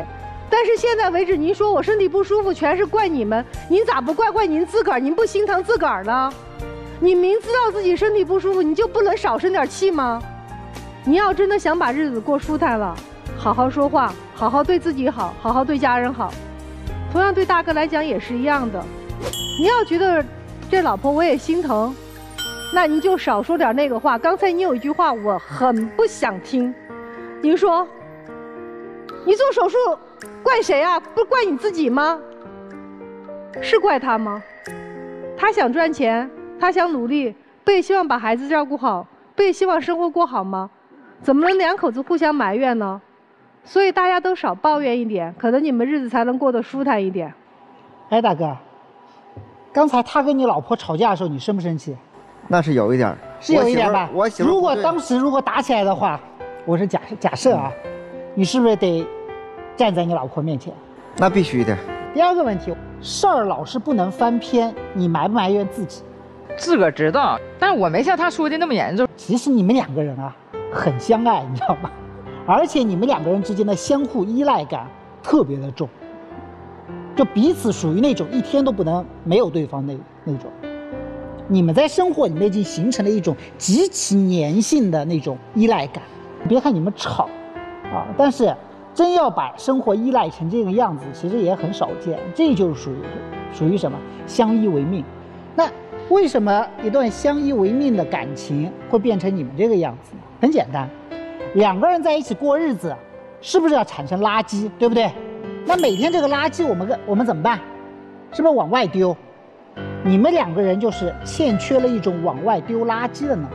Speaker 7: 但是现在为止，您说我身体不舒服，全是怪你们，您咋不怪您自个儿？您不心疼自个儿呢？你明知道自己身体不舒服，你就不能少生点气吗？你要真的想把日子过舒坦了，好好说话，好好对自己好，好好对家人好。同样对大哥来讲也是一样的。你要觉得这老婆我也心疼，那您就少说点那个话。刚才你有一句话我很不想听，您说你做手术怪谁啊？不怪你自己吗？是怪他吗？他想赚钱，他想努力，不也希望把孩子照顾好，不也希望生活过好吗？怎么能两口子互相埋怨呢？所以大家都少抱怨一点，可能你们日子才能过得舒坦一点。
Speaker 8: 哎，大哥，刚才他跟你老婆吵架的时候，你生不生气？
Speaker 10: 那是有一点，
Speaker 8: 是有一点吧。
Speaker 10: 我媳妇
Speaker 8: 如果当时打起来的话，我是假设啊，你是不是得站在你老婆面前？
Speaker 10: 那必须的。
Speaker 8: 第二个问题，事儿老是不能翻篇，你埋不埋怨自己？
Speaker 9: 自个儿知道，但是我没像他说的那么严重。
Speaker 8: 其实你们两个人啊，很相爱，你知道吗？而且你们两个人之间的相互依赖感特别的重，就彼此属于那种一天都不能没有对方那种。你们在生活里面已经形成了一种极其粘性的那种依赖感。别看你们吵啊，但是真要把生活依赖成这个样子，其实也很少见。这就是属于什么？相依为命。那为什么一段相依为命的感情会变成你们这个样子呢？很简单，两个人在一起过日子，是不是要产生垃圾，对不对？那每天这个垃圾我们怎么办？是不是往外丢？你们两个人就是欠缺了一种往外丢垃圾的能力。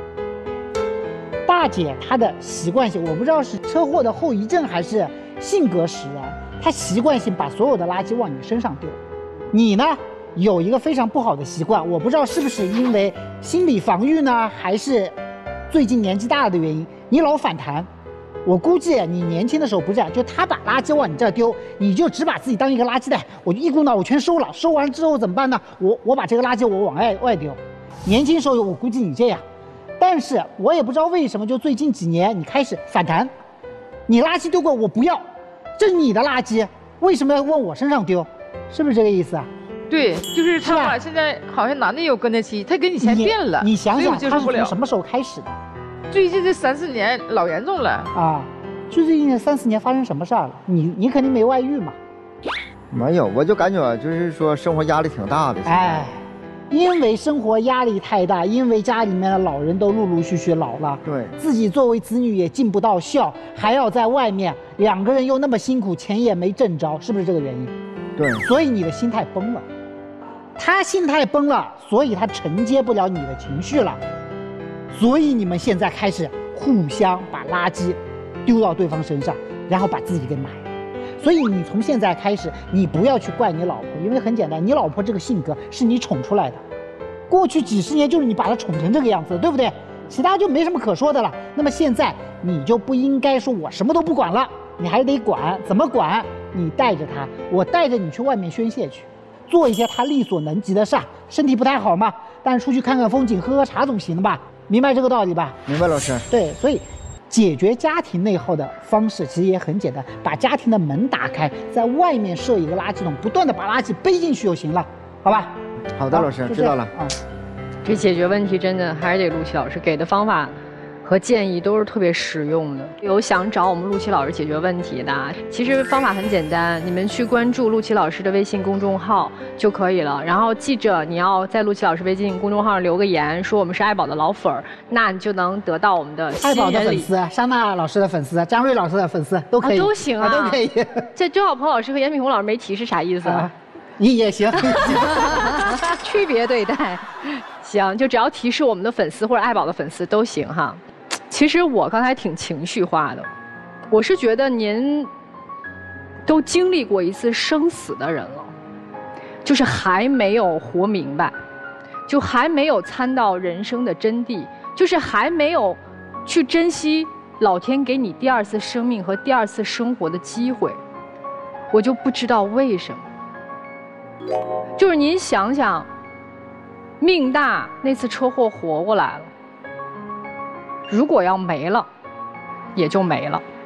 Speaker 8: 大姐她的习惯性，我不知道是车祸的后遗症还是性格使然，她习惯性把所有的垃圾往你身上丢。你呢，有一个非常不好的习惯，我不知道是不是因为心理防御呢，还是最近年纪大了的原因，你老反弹。我估计你年轻的时候不这样，就他把垃圾往你这儿丢，你就只把自己当一个垃圾袋，我就一股脑我全收了，收完之后怎么办呢？我把这个垃圾我往外丢。年轻时候我估计你这样，但是我也不知道为什么，就最近几年你开始反弹，你垃圾丢过我不要，这是你的垃圾，为什么要往我身上丢？是不是这个意思啊？
Speaker 9: 对，就是他俩现在好像男的也有更年期，他跟以前变了。
Speaker 8: 你想想，他是
Speaker 9: 从
Speaker 8: 什么时候开始的？
Speaker 9: 最近这3、4年老严重了
Speaker 8: 啊！就最近3、4年发生什么事儿了？你肯定没外遇嘛？
Speaker 10: 没有，我就感觉就是说生活压力挺大的。
Speaker 8: 哎，因为生活压力太大，因为家里面的老人都陆陆续续老了，
Speaker 10: 对，
Speaker 8: 自己作为子女也尽不到孝，还要在外面两个人又那么辛苦，钱也没挣着，是不是这个原因？
Speaker 10: 对，
Speaker 8: 所以你的心态崩了，他心态崩了，所以他承接不了你的情绪了。所以你们现在开始互相把垃圾丢到对方身上，然后把自己给埋了。所以你从现在开始，你不要去怪你老婆，因为很简单，你老婆这个性格是你宠出来的，过去几十年就是你把她宠成这个样子，对不对？其他就没什么可说的了。那么现在你就不应该说我什么都不管了，你还得管。怎么管？你带着她，我带着你去外面宣泄去，做一些她力所能及的事。身体不太好嘛，但是出去看看风景，喝喝茶总行了吧？明白这个道理吧？
Speaker 10: 明白，老师。
Speaker 8: 对，所以解决家庭内耗的方式其实也很简单，把家庭的门打开，在外面设一个垃圾桶，不断的把垃圾背进去就行了，好吧？
Speaker 10: 好的，老师，知道了啊。
Speaker 1: 这解决问题真的还是得陆琪老师给的方法和建议都是特别实用的。有想找我们陆琪老师解决问题的，其实方法很简单，你们去关注陆琪老师的微信公众号就可以了。然后记着你要在陆琪老师微信公众号上留个言，说我们是爱宝的老粉儿，那你就能得到我们的
Speaker 8: 爱宝的粉丝、莎娜老师的粉丝、张瑞老师的粉丝都可以，
Speaker 1: 都行啊，
Speaker 8: 都可以。
Speaker 1: 这周小鹏老师和严品红老师没提是啥意思啊？
Speaker 8: 也行，
Speaker 1: 区别对待。行，就只要提示我们的粉丝或者爱宝的粉丝都行哈。其实我刚才挺情绪化的，我是觉得您都经历过一次生死的人了，就是还没有活明白，就还没有参到人生的真谛，就是还没有去珍惜老天给你第2次生命和第2次生活的机会。我就不知道为什么，就是您想想，命大那次车祸活过来了，如果要没了，也就没了。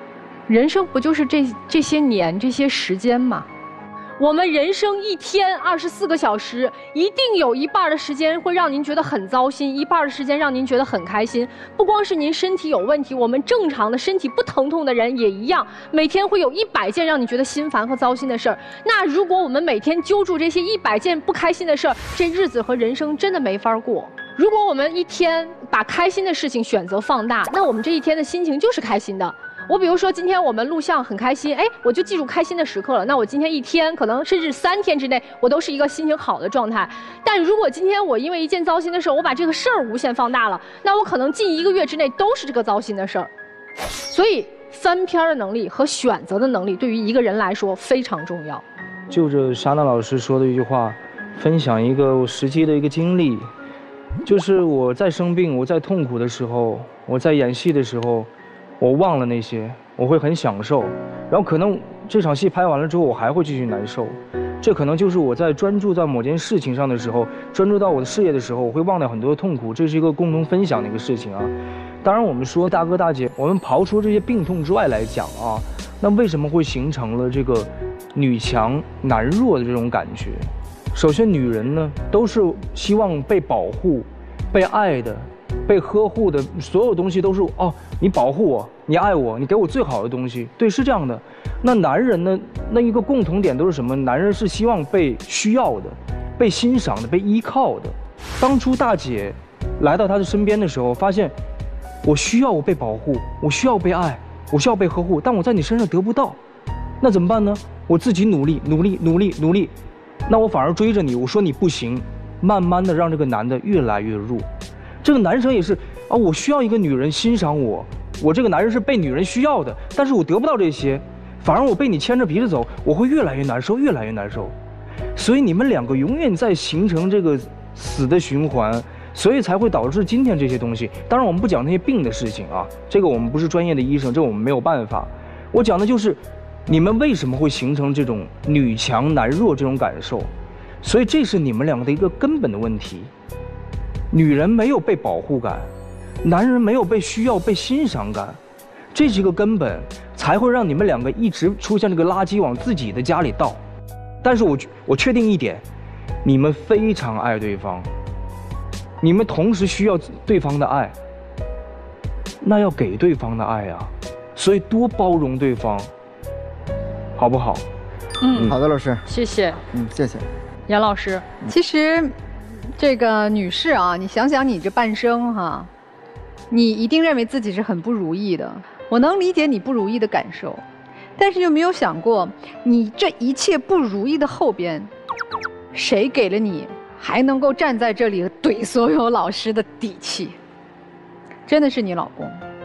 Speaker 1: 人生不就是这些年这些时间吗？我们人生一天24个小时，一定有一半的时间会让您觉得很糟心，一半的时间让您觉得很开心。不光是您身体有问题，我们正常的身体不疼痛的人也一样，每天会有100件让你觉得心烦和糟心的事儿。那如果我们每天揪住这些100件不开心的事儿，这日子和人生真的没法过。如果我们一天把开心的事情选择放大，那我们这一天的心情就是开心的。我比如说今天我们录像很开心，哎，我就记住开心的时刻了。那我今天一天，可能甚至3天之内，我都是一个心情好的状态。但如果今天我因为一件糟心的事儿，我把这个事儿无限放大了，那我可能近1个月之内都是这个糟心的事儿。所以翻篇的能力和选择的能力，对于一个人来说非常重要。
Speaker 11: 就着莎娜老师说的一句话，分享一个我实际的一个经历，就是我在生病、我在痛苦的时候，我在演戏的时候。我忘了那些，我会很享受，然后可能这场戏拍完了之后，我还会继续难受。这可能就是我在专注在某件事情上的时候，专注到我的事业的时候，我会忘掉很多的痛苦。这是一个共同分享的一个事情啊。当然，我们说大哥大姐，我们刨出这些病痛之外来讲啊，那为什么会形成了这个女强男弱的这种感觉？首先，女人呢都是希望被保护、被爱的。被呵护的所有东西都是哦，你保护我，你爱我，你给我最好的东西，对，是这样的。那男人呢？那一个共同点都是什么？男人是希望被需要的，被欣赏的，被依靠的。当初大姐来到他的身边的时候，发现我需要我被保护，我需要被爱，我需要被呵护，但我在你身上得不到，那怎么办呢？我自己努力，那我反而追着你，我说你不行，慢慢的让这个男的越来越弱。这个男生也是啊，我需要一个女人欣赏我，我这个男人是被女人需要的，但是我得不到这些，反而我被你牵着鼻子走，我会越来越难受，越来越难受。所以你们两个永远在形成这个死的循环，所以才会导致今天这些东西。当然我们不讲那些病的事情啊，这个我们不是专业的医生，这我们没有办法。我讲的就是你们为什么会形成这种女强男弱这种感受，所以这是你们两个的一个根本的问题。女人没有被保护感，男人没有被需要、被欣赏感，这是一个根本，才会让你们两个一直出现这个垃圾往自己的家里倒。但是我确定一点，你们非常爱对方，你们同时需要对方的爱，那要给对方的爱啊，所以多包容对方，好不好？
Speaker 10: 好的，老师，
Speaker 1: 谢谢。
Speaker 10: 谢谢。
Speaker 1: 严老师，
Speaker 6: 其实。这个女士啊，你想想你这半生哈，你一定认为自己是很不如意的。我能理解你不如意的感受，但是有没有想过，你这一切不如意的后边，谁给了你还能够站在这里怼所有老师的底气？真的是你老公。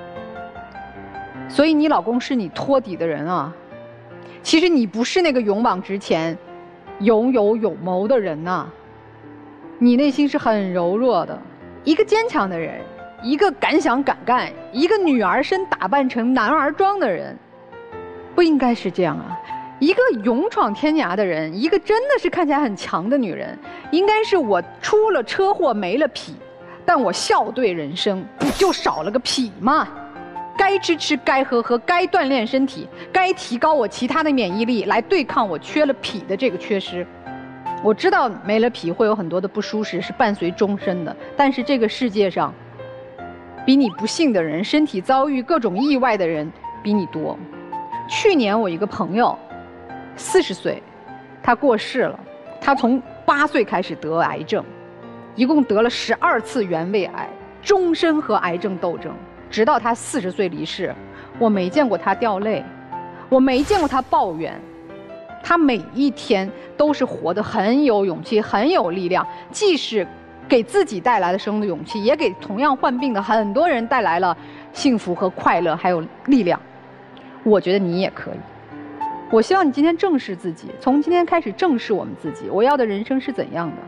Speaker 6: 所以你老公是你托底的人啊。其实你不是那个勇往直前、有谋的人呐。你内心是很柔弱的，一个坚强的人，一个敢想敢干，一个女儿身打扮成男儿装的人，不应该是这样啊！一个勇闯天涯的人，一个真的是看起来很强的女人，应该是我出了车祸没了脾，但我笑对人生，不就少了个脾吗？该吃，该喝，该锻炼身体，该提高我其他的免疫力，来对抗我缺了脾的这个缺失。我知道没了脾会有很多的不舒适，是伴随终身的。但是这个世界上，比你不幸的人，身体遭遇各种意外的人比你多。去年我一个朋友，40岁，他过世了。他从8岁开始得癌症，一共得了12次原位癌，终身和癌症斗争，直到他40岁离世。我没见过他掉泪，我没见过他抱怨。他每一天都是活得很有勇气，很有力量，既是给自己带来了生的勇气，也给同样患病的很多人带来了幸福和快乐，还有力量。我觉得你也可以。我希望你今天正视自己，从今天开始正视我们自己。我要的人生是怎样的？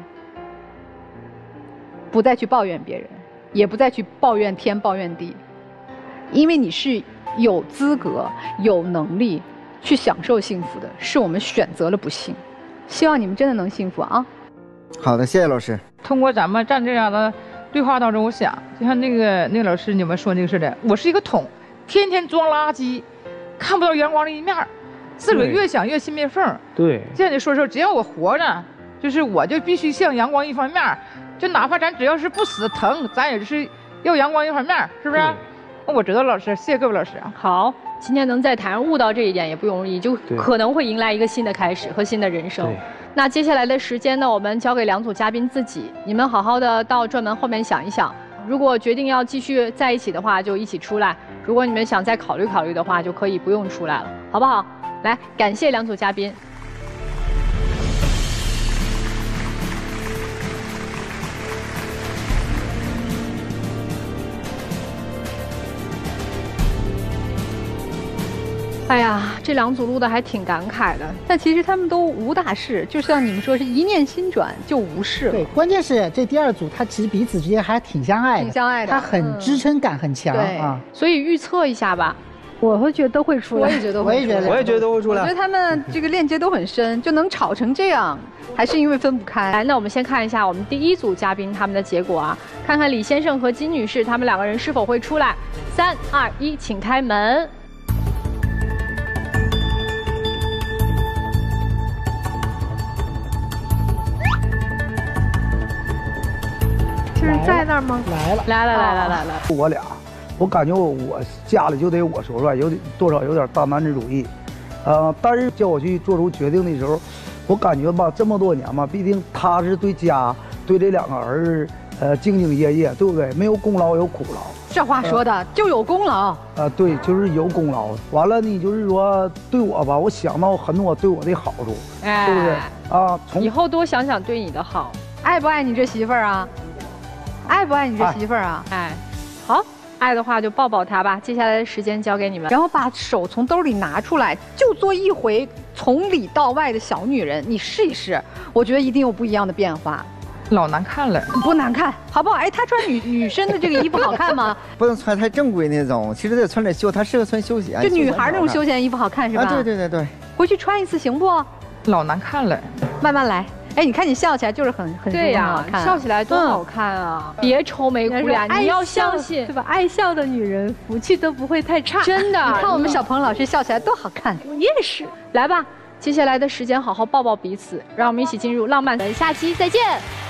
Speaker 6: 不再去抱怨别人，也不再去抱怨天抱怨地，因为你是有资格、有能力去享受幸福的，是我们选择了不幸。希望你们真的能幸福啊！
Speaker 10: 好的，谢谢老师。
Speaker 9: 通过咱们站这样的对话当中，我想就像那个老师你们说那个似的，我是一个桶，天天装垃圾， 看不到阳光的一面，自个儿越想越心裂缝。
Speaker 11: 对，
Speaker 9: 现在就说只要我活着，就是我就必须向阳光一方面，就哪怕咱只要是不死疼，咱也是要阳光一方面，是不是？我知道老师，谢谢各位老师啊。
Speaker 1: 好，今天能在台上悟到这一点也不容易，就可能会迎来一个新的开始和新的人生。那接下来的时间呢，我们交给2组嘉宾自己，你们好好的到转门后面想一想，如果决定要继续在一起的话，就一起出来；如果你们想再考虑考虑的话，就可以不用出来了，好不好？来，感谢2组嘉宾。哎呀，这2组录的还挺感慨的，
Speaker 6: 但其实他们都无大事，就像你们说是一念心转就无事了。
Speaker 8: 对，关键是这第2组他其实彼此之间还挺相爱的，
Speaker 6: 挺相爱的，
Speaker 8: 他很支撑感很强啊。
Speaker 1: 所以预测一下吧，
Speaker 7: 我会觉得都会出来。
Speaker 6: 我也觉得会出来，
Speaker 11: 我也觉得都会出来。
Speaker 6: 我觉得他们这个链接都很深，就能吵成这样，还是因为分不开。
Speaker 1: 来，那我们先看一下我们第1组嘉宾他们的结果啊，看看李先生和金女士他们2个人是否会出来。3、2、1，请开门。
Speaker 7: 就是在那儿吗？
Speaker 8: 来了，
Speaker 1: 来。
Speaker 5: 我俩，我感觉我家里就得我说了，多少有点大男子主义，但是叫我去做出决定的时候，我感觉吧，这么多年嘛，毕竟他是对家对这2个儿子，兢兢业业，对不对？没有功劳有苦劳。
Speaker 6: 这话说的就有功劳。
Speaker 5: 对，就是有功劳。完了呢，就是说对我吧，我想到很多对我的好处，对不对？啊，
Speaker 1: 以后多想想对你的好。
Speaker 6: 爱不爱你这媳妇儿啊？爱不爱你这媳妇儿啊？
Speaker 1: 哎，好，爱的话就抱抱她吧。接下来的时间交给你们，
Speaker 6: 然后把手从兜里拿出来，就做一回从里到外的小女人，你试一试，我觉得一定有不一样的变化。
Speaker 9: 老难看了，
Speaker 6: 不难看，好不好？哎，她穿女生的这个衣服好看吗？
Speaker 10: 不能穿太正规那种，其实得穿点休，她适合穿休闲。
Speaker 6: 就女孩那种休闲衣服好看是吧？
Speaker 10: 啊，对。
Speaker 6: 回去穿一次行不？
Speaker 9: 老难看了，
Speaker 6: 慢慢来。哎，你看你笑起来就是很
Speaker 1: 对呀，笑起来多好看啊！别愁眉苦脸，你要相信，
Speaker 7: 对吧？爱笑的女人福气都不会太差，
Speaker 1: 真的。
Speaker 6: 你看我们小鹏老师笑起来多好看。
Speaker 7: 我也是。
Speaker 1: 来吧，接下来的时间好好抱抱彼此，让我们一起进入浪漫。下期再见。